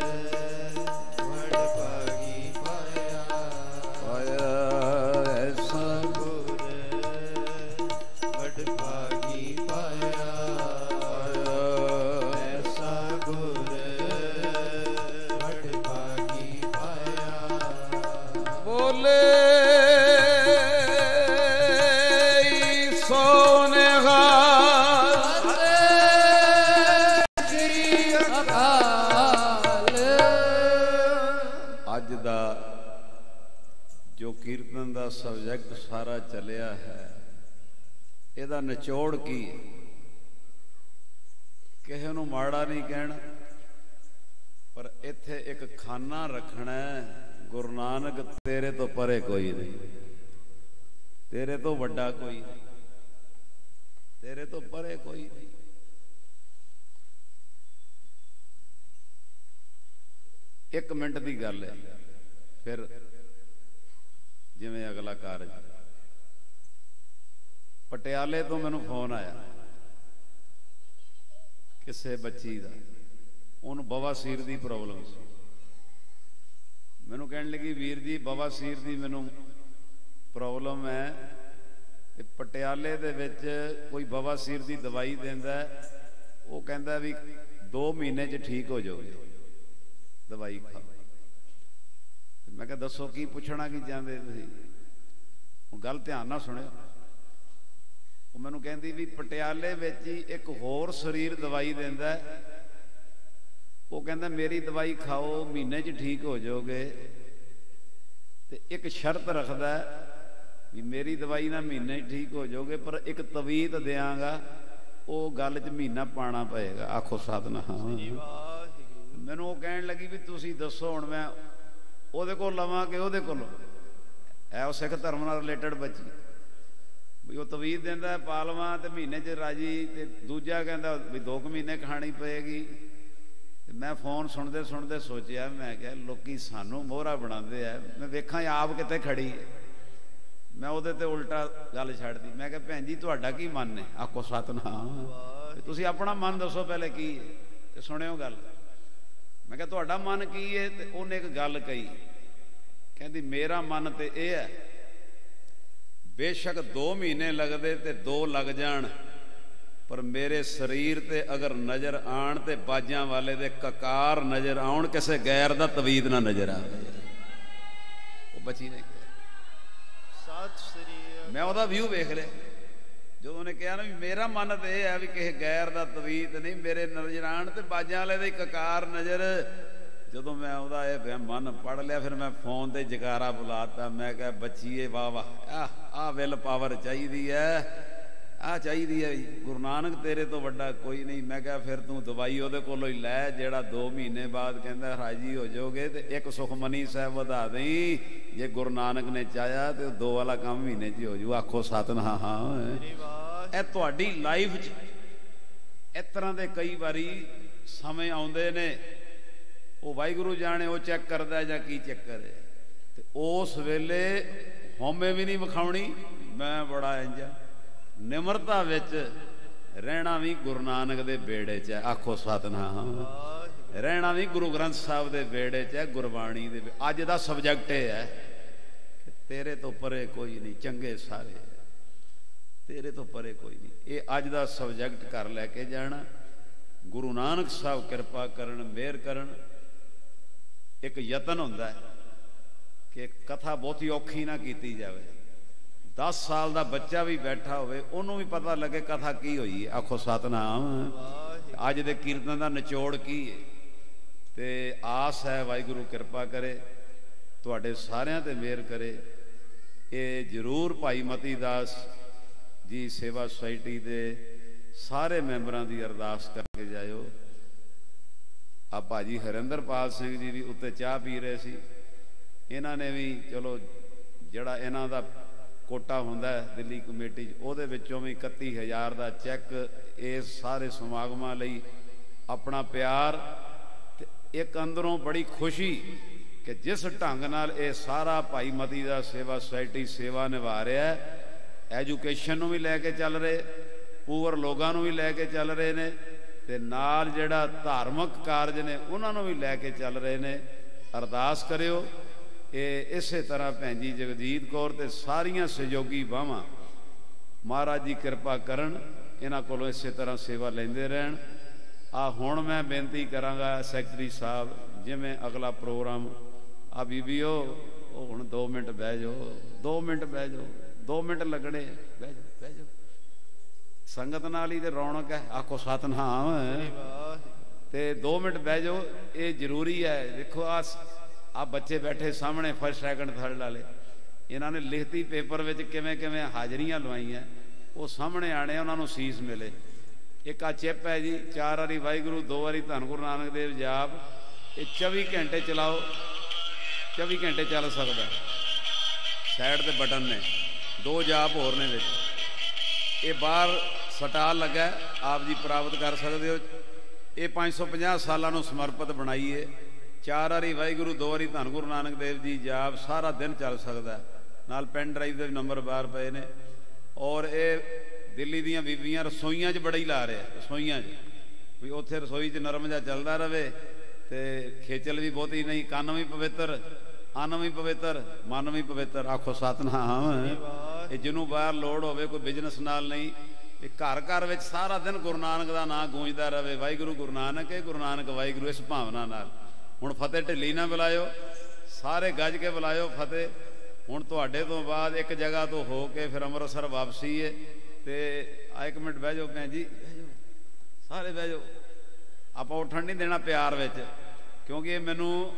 बड़ भागी पाया, पाया। ऐसा गुर बड़ भागी पाया, ऐसा गुर बड़ भागी पाया। बोले सोने श्री अकाल। ਅੱਜ ਦਾ ਜੋ ਕੀਰਤਨ ਦਾ ਸਬਜੈਕਟ ਸਾਰਾ ਚੱਲਿਆ ਹੈ, ਇਹਦਾ ਨਿਚੋੜ ਕੀ ਹੈ? ਕਿਸੇ ਨੂੰ ਮਾੜਾ ਨਹੀਂ ਕਹਿਣਾ, ਪਰ ਇੱਥੇ ਇੱਕ ਖਾਨਾ ਰੱਖਣਾ ਹੈ। ਗੁਰੂ ਨਾਨਕ ਤੇਰੇ ਤੋਂ ਪਰੇ ਕੋਈ ਨਹੀਂ, ਤੇਰੇ ਤੋਂ ਵੱਡਾ ਕੋਈ ਨਹੀਂ, ਤੇਰੇ ਤੋਂ ਪਰੇ ਕੋਈ ਨਹੀਂ। ਇੱਕ ਮਿੰਟ ਦੀ ਗੱਲ ਹੈ, ਫਿਰ ਜਿਵੇਂ ਅਗਲਾ ਕਾਰਜ। ਪਟਿਆਲੇ ਤੋਂ ਮੈਨੂੰ ਫੋਨ ਆਇਆ ਕਿਸੇ ਬੱਚੀ ਦਾ, ਉਹਨੂੰ ਬਵਾਸੀਰ ਦੀ ਪ੍ਰੋਬਲਮ ਸੀ। ਮੈਨੂੰ ਕਹਿਣ ਲੱਗੀ ਵੀਰ ਜੀ ਬਵਾਸੀਰ ਦੀ ਮੈਨੂੰ ਪ੍ਰੋਬਲਮ ਹੈ ਤੇ ਪਟਿਆਲੇ ਦੇ ਵਿੱਚ ਕੋਈ ਬਵਾਸੀਰ ਦੀ ਦਵਾਈ ਦਿੰਦਾ, ਉਹ ਕਹਿੰਦਾ ਵੀ 2 ਮਹੀਨੇ 'ਚ ਠੀਕ ਹੋ ਜਾਓਗੇ, ਦਵਾਈ ਖਾਓ। ਮੈਂ ਕਿਹਾ ਦੱਸੋ ਕੀ ਪੁੱਛਣਾ ਕੀ ਚਾਹੁੰਦੇ ਤੁਸੀਂ? ਉਹ ਗੱਲ ਧਿਆਨ ਨਾਲ ਸੁਣਿਓ। ਉਹ ਮੈਨੂੰ ਕਹਿੰਦੀ ਵੀ ਪਟਿਆਲੇ ਵਿੱਚ ਹੀ ਇੱਕ ਹੋਰ ਸਰੀਰ ਦਵਾਈ ਦਿੰਦਾ, ਉਹ ਕਹਿੰਦਾ ਮੇਰੀ ਦਵਾਈ ਖਾਓ ਮਹੀਨੇ 'ਚ ਠੀਕ ਹੋ ਜਾਓਗੇ, ਤੇ ਇੱਕ ਸ਼ਰਤ ਰੱਖਦਾ ਵੀ ਮੇਰੀ ਦਵਾਈ ਨਾਲ ਮਹੀਨੇ 'ਚ ਠੀਕ ਹੋ ਜਾਓਗੇ, ਪਰ ਇੱਕ ਤਵੀਤ ਦਿਆਂਗਾ, ਉਹ ਗੱਲ 'ਚ ਮਹੀਨਾ ਪਾਣਾ ਪਏਗਾ। ਆਖੋ ਸਤਿਨਾਮ। ਮੈਨੂੰ ਉਹ ਕਹਿਣ ਲੱਗੀ ਵੀ ਤੁਸੀਂ ਦੱਸੋ ਹੁਣ ਮੈਂ ਉਹਦੇ ਕੋਲ ਲਵਾਂ ਕਿ ਉਹਦੇ ਕੋਲੋਂ? ਹੈ ਉਹ ਸਿੱਖ ਧਰਮ ਨਾਲ ਰਿਲੇਟਡ ਬੱਚੀ, ਵੀ ਉਹ ਤਵੀਤ ਦਿੰਦਾ ਪਾ ਲਵਾਂ ਤੇ ਮਹੀਨੇ 'ਚ ਰਾਜੀ, ਤੇ ਦੂਜਾ ਕਹਿੰਦਾ ਵੀ 2 ਮਹੀਨੇ ਖਾਣੀ ਪਏਗੀ। ਤੇ ਮੈਂ ਫੋਨ ਸੁਣਦੇ ਸੁਣਦੇ ਸੋਚਿਆ, ਮੈਂ ਕਿਹਾ ਲੋਕੀ ਸਾਨੂੰ ਮੋਹਰਾ ਬਣਾਉਂਦੇ ਆ, ਮੈਂ ਵੇਖਾਂ ਆਪ ਕਿਤੇ ਖੜੀ ਹੈ। ਮੈਂ ਉਹਦੇ ਤੇ ਉਲਟਾ ਗੱਲ ਛੱਡਦੀ, ਮੈਂ ਕਿਹਾ ਭੈਣ ਜੀ ਤੁਹਾਡਾ ਕੀ ਮਨ ਹੈ? ਆਖੋ ਸਤਿਨਾਮ। ਤੁਸੀਂ ਆਪਣਾ ਮਨ ਦੱਸੋ ਪਹਿਲੇ ਕੀ ਹੈ, ਤੇ ਸੁਣਿਓ ਗੱਲ। ਮੈਂ ਕਿਹਾ ਤੁਹਾਡਾ ਮਨ ਕੀ ਹੈ? ਤੇ ਉਹਨੇ ਇੱਕ ਗੱਲ ਕਹੀ, ਕਹਿੰਦੀ ਮੇਰਾ ਮਨ ਤੇ ਇਹ ਹੈ, ਬੇਸ਼ੱਕ 2 ਮਹੀਨੇ ਲੱਗਦੇ ਤੇ 2 ਲੱਗ ਜਾਣ, ਪਰ ਮੇਰੇ ਸਰੀਰ ਤੇ ਅਗਰ ਨਜ਼ਰ ਆਣ ਤੇ ਬਾਜਾਂ ਵਾਲੇ ਦੇ ਕਕਾਰ ਨਜ਼ਰ ਆਉਣ, ਕਿਸੇ ਗੈਰ ਦਾ ਤਵੀਦ ਨਾ ਨਜ਼ਰ ਆਵੇ। ਉਹ ਬੱਚੀ ਨੇ ਕਿਹਾ, ਮੈਂ ਉਹਦਾ ਵਿਊ ਵੇਖ ਲਿਆ ਜਦੋਂ ਉਹਨੇ ਕਿਹਾ ਨਾ ਵੀ ਮੇਰਾ ਮਨ ਤੇ ਇਹ ਹੈ ਵੀ ਕਿਸੇ ਗੈਰ ਦਾ ਤਵੀਤ ਨਹੀਂ, ਮੇਰੇ ਨਜ਼ਰ ਆਣ ਤੇ ਬਾਜਾਂ ਵਾਲੇ ਦੇ ਕਕਾਰ ਨਜ਼ਰ, ਜਦੋਂ ਮੈਂ ਉਹਦਾ ਇਹ ਮਨ ਪੜ੍ਹ ਲਿਆ, ਫਿਰ ਮੈਂ ਫੋਨ ਤੇ ਜਕਾਰਾ ਬੁਲਾਤਾ। ਮੈਂ ਕਿਹਾ ਬੱਚੀਏ ਵਾਹ ਵਾਹ, ਆਹ ਵਿਲ ਪਾਵਰ ਚਾਹੀਦੀ ਹੈ, ਆਹ ਚਾਹੀਦੀ ਹੈ ਗੁਰੂ ਨਾਨਕ ਤੇਰੇ ਤੋਂ ਵੱਡਾ ਕੋਈ ਨਹੀਂ। ਮੈਂ ਕਿਹਾ ਫਿਰ ਤੂੰ ਦਵਾਈ ਉਹਦੇ ਕੋਲੋਂ ਹੀ ਲੈ, ਜਿਹੜਾ 2 ਮਹੀਨੇ ਬਾਅਦ ਕਹਿੰਦਾ ਰਾਜੀ ਹੋ ਜਾਓਗੇ ਤੇ ਇੱਕ ਸੁਖਮਨੀ ਸਾਹਿਬ ਵਧਾ ਦੇਈ, ਜੇ ਗੁਰੂ ਨਾਨਕ ਨੇ ਚਾਹਿਆ ਤੇ 2 ਵਾਲਾ ਕੰਮ ਮਹੀਨੇ 'ਚ ਹੋ ਜੂ। ਆਖੋ ਸਤਿਨਾਮ। ਹਾਂ, ਇਹ ਤੁਹਾਡੀ ਲਾਈਫ 'ਚ ਇਸ ਤਰ੍ਹਾਂ ਦੇ ਕਈ ਵਾਰੀ ਸਮੇਂ ਆਉਂਦੇ ਨੇ, ਉਹ ਵਾਹਿਗੁਰੂ ਜਾਣੇ ਉਹ ਚੈੱਕ ਕਰਦਾ ਜਾਂ ਕੀ ਚੱਕਰ ਹੈ। ਤੇ ਉਸ ਵੇਲੇ ਹਉਮੈ ਵੀ ਨਹੀਂ ਵਿਖਾਉਣੀ, ਮੈਂ ਬੜਾ ਇੰਜ ਨਿਮਰਤਾ ਵਿੱਚ ਰਹਿਣਾ ਵੀ ਗੁਰੂ ਨਾਨਕ ਦੇ ਬੇੜੇ 'ਚ ਹੈ। ਆਖੋ ਸਤਿਨਾਮ। ਰਹਿਣਾ ਵੀ ਗੁਰੂ ਗ੍ਰੰਥ ਸਾਹਿਬ ਦੇ ਬੇੜੇ 'ਚ ਹੈ, ਗੁਰਬਾਣੀ ਦੇ। ਅੱਜ ਦਾ ਸਬਜੈਕਟ ਇਹ ਹੈ ਕਿ ਤੇਰੇ ਤੋਂ ਪਰੇ ਕੋਈ ਨਹੀਂ, ਚੰਗੇ ਸਾਰੇ ਤੇਰੇ ਤੋਂ ਪਰੇ ਕੋਈ ਨਹੀਂ। ਇਹ ਅੱਜ ਦਾ ਸਬਜੈਕਟ ਕਰ ਲੈ ਕੇ ਜਾਣਾ। ਗੁਰੂ ਨਾਨਕ ਸਾਹਿਬ ਕਿਰਪਾ ਕਰਨ, ਮਿਹਰ ਕਰਨ। ਇੱਕ ਯਤਨ ਹੁੰਦਾ ਹੈ ਕਿ ਕਥਾ ਬਹੁਤੀ ਔਖੀ ਨਾ ਕੀਤੀ ਜਾਵੇ। 10 ਸਾਲ ਦਾ ਬੱਚਾ ਵੀ ਬੈਠਾ ਹੋਵੇ, ਉਹਨੂੰ ਵੀ ਪਤਾ ਲੱਗੇ ਕਥਾ ਕੀ ਹੋਈ ਹੈ। ਆਖੋ ਸਤਿਨਾਮ। ਅੱਜ ਦੇ ਕੀਰਤਨ ਦਾ ਨਿਚੋੜ ਕੀ ਹੈ। ਤੇ ਆਸ ਹੈ ਵਾਹਿਗੁਰੂ ਕਿਰਪਾ ਕਰੇ, ਤੁਹਾਡੇ ਸਾਰਿਆਂ ਤੇ ਮਿਹਰ ਕਰੇ। ਇਹ ਜ਼ਰੂਰ ਭਾਈ ਮਤੀ ਦਾਸ ਜੀ ਸੇਵਾ ਸੁਸਾਇਟੀ ਦੇ ਸਾਰੇ ਮੈਂਬਰਾਂ ਦੀ ਅਰਦਾਸ ਕਰਕੇ ਜਾਇਓ। ਆ ਭਾਜੀ ਹਰਿੰਦਰਪਾਲ ਸਿੰਘ ਜੀ ਵੀ ਉੱਤੇ ਚਾਹ ਪੀ ਰਹੇ ਸੀ, ਇਹਨਾਂ ਨੇ ਵੀ ਚਲੋ ਜਿਹੜਾ ਇਹਨਾਂ ਦਾ ਕੋਟਾ ਹੁੰਦਾ ਦਿੱਲੀ ਕਮੇਟੀ 'ਚ, ਉਹਦੇ ਵਿੱਚੋਂ ਵੀ 31,000 ਦਾ ਚੈੱਕ ਇਸ ਸਾਰੇ ਸਮਾਗਮਾਂ ਲਈ। ਆਪਣਾ ਪਿਆਰ ਤੇ ਇੱਕ ਅੰਦਰੋਂ ਬੜੀ ਖੁਸ਼ੀ ਕਿ ਜਿਸ ਢੰਗ ਨਾਲ ਇਹ ਸਾਰਾ ਭਾਈ ਮਤੀ ਦਾ ਸੇਵਾ ਸੁਸਾਇਟੀ ਸੇਵਾ ਨਿਭਾ ਰਿਹਾ, ਐਜੂਕੇਸ਼ਨ ਨੂੰ ਵੀ ਲੈ ਕੇ ਚੱਲ ਰਹੇ, ਪੂਵਰ ਲੋਕਾਂ ਨੂੰ ਵੀ ਲੈ ਕੇ ਚੱਲ ਰਹੇ ਨੇ, ਤੇ ਨਾਲ ਜਿਹੜਾ ਧਾਰਮਿਕ ਕਾਰਜ ਨੇ ਉਹਨਾਂ ਨੂੰ ਵੀ ਲੈ ਕੇ ਚੱਲ ਰਹੇ ਨੇ। ਅਰਦਾਸ ਕਰਿਓ ਇਹ ਇਸੇ ਤਰ੍ਹਾਂ ਭੈਣ ਜੀ ਜਗਜੀਤ ਕੌਰ ਤੇ ਸਾਰੀਆਂ ਸਹਿਯੋਗੀ ਬਾਹਾਂ ਮਹਾਰਾਜ ਜੀ ਕਿਰਪਾ ਕਰਨ, ਇਹਨਾਂ ਕੋਲੋਂ ਇਸੇ ਤਰ੍ਹਾਂ ਸੇਵਾ ਲੈਂਦੇ ਰਹਿਣ। ਹੁਣ ਮੈਂ ਬੇਨਤੀ ਕਰਾਂਗਾ ਸੈਕਟਰੀ ਸਾਹਿਬ, ਜਿਵੇਂ ਅਗਲਾ ਪ੍ਰੋਗਰਾਮ ਆ ਬੀਬੀਓ, ਉਹ ਹੁਣ 2 ਮਿੰਟ ਬਹਿ ਜਾਓ, 2 ਮਿੰਟ ਬਹਿ ਜਾਓ, 2 ਮਿੰਟ ਲੱਗਣੇ, ਬਹਿ ਜਾਓ ਬਹਿ ਜਾਓ। ਸੰਗਤ ਨਾਲ ਹੀ ਤੇ ਰੌਣਕ ਹੈ। ਆਖੋ ਸਤਿਨਾਮ। ਤੇ 2 ਮਿੰਟ ਬਹਿ ਜਾਓ, ਇਹ ਜ਼ਰੂਰੀ ਹੈ। ਦੇਖੋ ਆ ਬੱਚੇ ਬੈਠੇ ਸਾਹਮਣੇ, ਫਸਟ ਸੈਕਿੰਡ ਥਰਡ ਵਾਲੇ, ਇਹਨਾਂ ਨੇ ਲਿਖਤੀ ਪੇਪਰ ਵਿੱਚ ਕਿਵੇਂ ਕਿਵੇਂ ਹਾਜ਼ਰੀਆਂ ਲਵਾਈਆਂ, ਉਹ ਸਾਹਮਣੇ ਆਣੇ, ਉਹਨਾਂ ਨੂੰ ਸੀਸ ਮਿਲੇ। ਇੱਕ ਆ ਚਿੱਪ ਹੈ ਜੀ, 4 ਵਾਰੀ ਵਾਹਿਗੁਰੂ, 2 ਵਾਰੀ ਧੰਨ ਗੁਰੂ ਨਾਨਕ ਦੇਵ ਜਾਪ। ਇਹ 24 ਘੰਟੇ ਚਲਾਓ, 24 ਘੰਟੇ ਚੱਲ ਸਕਦਾ। ਸਾਈਡ ਤੇ ਬਟਨ ਨੇ, 2 ਜਾਪ ਹੋਰ ਨੇ ਵਿੱਚ। ਇਹ ਬਾਹਰ ਸਟਾਲ ਲੱਗਾ, ਆਪ ਜੀ ਪ੍ਰਾਪਤ ਕਰ ਸਕਦੇ ਹੋ। ਇਹ 550 ਸਾਲਾਂ ਨੂੰ ਸਮਰਪਿਤ ਬਣਾਈਏ। 4 ਵਾਰੀ ਵਾਹਿਗੁਰੂ, 2 ਵਾਰੀ ਧੰਨ ਗੁਰੂ ਨਾਨਕ ਦੇਵ ਜੀ ਜਾਪ, ਸਾਰਾ ਦਿਨ ਚੱਲ ਸਕਦਾ। ਨਾਲ ਪੈਨ ਡਰਾਈਵ ਦੇ ਨੰਬਰ ਬਾਹਰ ਪਏ ਨੇ। ਔਰ ਇਹ ਦਿੱਲੀ ਦੀਆਂ ਬੀਬੀਆਂ ਰਸੋਈਆਂ 'ਚ ਬੜਾ ਹੀ ਲਾ ਰਿਹਾ, ਰਸੋਈਆਂ 'ਚ ਵੀ ਉੱਥੇ ਰਸੋਈ 'ਚ ਨਰਮ ਜਿਹਾ ਚੱਲਦਾ ਰਹੇ ਤੇ ਖੇਚਲ ਵੀ ਬਹੁਤੀ ਨਹੀਂ। ਕੰਨ ਵੀ ਪਵਿੱਤਰ, ਅੰਨ ਵੀ ਪਵਿੱਤਰ, ਮਨ ਵੀ ਪਵਿੱਤਰ। ਆਖੋ ਸਤਿਨਾਮ। ਇਹ ਜਿਹਨੂੰ ਬਾਹਰ ਲੋੜ ਹੋਵੇ, ਕੋਈ ਬਿਜ਼ਨਸ ਨਾਲ ਨਹੀਂ, ਇਹ ਘਰ ਘਰ ਵਿੱਚ ਸਾਰਾ ਦਿਨ ਗੁਰੂ ਨਾਨਕ ਦਾ ਨਾਂ ਗੂੰਜਦਾ ਰਹੇ। ਵਾਹਿਗੁਰੂ ਗੁਰੂ ਨਾਨਕ ਹੈ, ਗੁਰੂ ਨਾਨਕ ਵਾਹਿਗੁਰੂ, ਇਸ ਭਾਵਨਾ ਨਾਲ। ਹੁਣ ਫਤਿਹ ਢਿੱਲੀ ਨਾ ਬੁਲਾਇਓ, ਸਾਰੇ ਗੱਜ ਕੇ ਬੁਲਾਇਓ ਫਤਿਹ। ਹੁਣ ਤੁਹਾਡੇ ਤੋਂ ਬਾਅਦ ਇੱਕ ਜਗ੍ਹਾ ਤੋਂ ਹੋ ਕੇ ਫਿਰ ਅੰਮ੍ਰਿਤਸਰ ਵਾਪਸੀ ਹੈ। ਤੇ 1 ਮਿੰਟ ਬਹਿ ਜਾਓ ਭੈਣ ਜੀ, ਬਹਿ ਜਾਓ, ਸਾਰੇ ਬਹਿ ਜਾਓ। ਆਪਾਂ ਉੱਠਣ ਨਹੀਂ ਦੇਣਾ ਪਿਆਰ ਵਿੱਚ, ਕਿਉਂਕਿ ਇਹ ਮੈਨੂੰ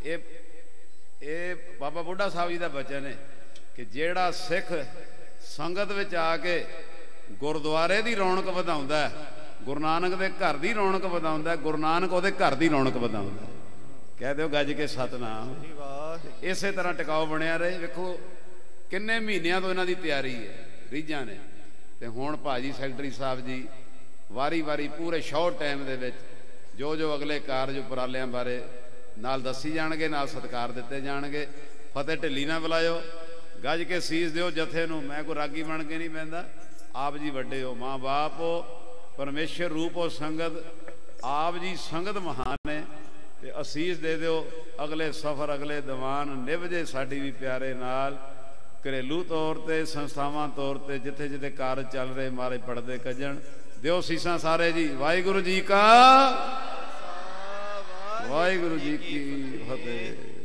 ਇਹ ਬਾਬਾ ਬੁੱਢਾ ਸਾਹਿਬ ਜੀ ਦਾ ਬਚਨ ਹੈ ਕਿ ਜਿਹੜਾ ਸਿੱਖ ਸੰਗਤ ਵਿੱਚ ਆ ਕੇ ਗੁਰਦੁਆਰੇ ਦੀ ਰੌਣਕ ਵਧਾਉਂਦਾ, ਗੁਰੂ ਨਾਨਕ ਦੇ ਘਰ ਦੀ ਰੌਣਕ ਵਧਾਉਂਦਾ, ਗੁਰੂ ਨਾਨਕ ਉਹਦੇ ਘਰ ਦੀ ਰੌਣਕ ਵਧਾਉਂਦਾ। ਕਹਿ ਦਿਓ ਗੱਜ ਕੇ ਸਤਿਨਾਮ। ਇਸੇ ਤਰ੍ਹਾਂ ਟਿਕਾਓ ਬਣਿਆ ਰਹੇ। ਵੇਖੋ ਕਿੰਨੇ ਮਹੀਨਿਆਂ ਤੋਂ ਇਹਨਾਂ ਦੀ ਤਿਆਰੀ ਹੈ, ਰੀਝਾਂ ਨੇ। ਤੇ ਹੁਣ ਭਾਜੀ ਸੈਕਟਰੀ ਸਾਹਿਬ ਜੀ ਵਾਰੀ ਵਾਰੀ ਪੂਰੇ ਸ਼ਾਰਟ ਟਾਈਮ ਦੇ ਵਿੱਚ ਜੋ ਅਗਲੇ ਕਾਰਜ ਉਪਰਾਲਿਆਂ ਬਾਰੇ ਨਾਲ ਦੱਸੀ ਜਾਣਗੇ, ਨਾਲ ਸਤਿਕਾਰ ਦਿੱਤੇ ਜਾਣਗੇ। ਫਤਿਹ ਢਿੱਲੀ ਨਾ ਬੁਲਾਇਓ, ਗੱਜ ਕੇ ਸੀਸ ਦਿਓ ਜਥੇ ਨੂੰ। ਮੈਂ ਕੋਈ ਰਾਗੀ ਬਣ ਕੇ ਨਹੀਂ ਬਹਿੰਦਾ, ਆਪ ਜੀ ਵੱਡੇ ਹੋ, ਮਾਂ ਬਾਪ ਹੋ, ਪਰਮੇਸ਼ਰ ਰੂਪ ਹੋ ਸੰਗਤ। ਆਪ ਜੀ ਸੰਗਤ ਮਹਾਨ ਹੈ ਤੇ ਅਸੀਸ ਦੇ ਦਿਓ। ਅਗਲੇ ਸਫ਼ਰ, ਅਗਲੇ ਦੀਵਾਨ ਨਿਭ ਜੇ ਸਾਡੀ ਵੀ ਪਿਆਰੇ ਨਾਲ। ਘਰੇਲੂ ਤੌਰ ਤੇ, ਸੰਸਥਾਵਾਂ ਤੌਰ ਤੇ, ਜਿੱਥੇ ਜਿੱਥੇ ਕਾਰਜ ਚੱਲ ਰਹੇ, ਮਾਰੇ ਪੜਦੇ ਕੱਜਣ। ਦਿਓ ਸੀਸਾਂ ਸਾਰੇ ਜੀ। ਵਾਹਿਗੁਰੂ ਜੀ ਕਾ, ਵਾਹਿਗੁਰੂ ਜੀ ਕੀ ਫਤਿਹ।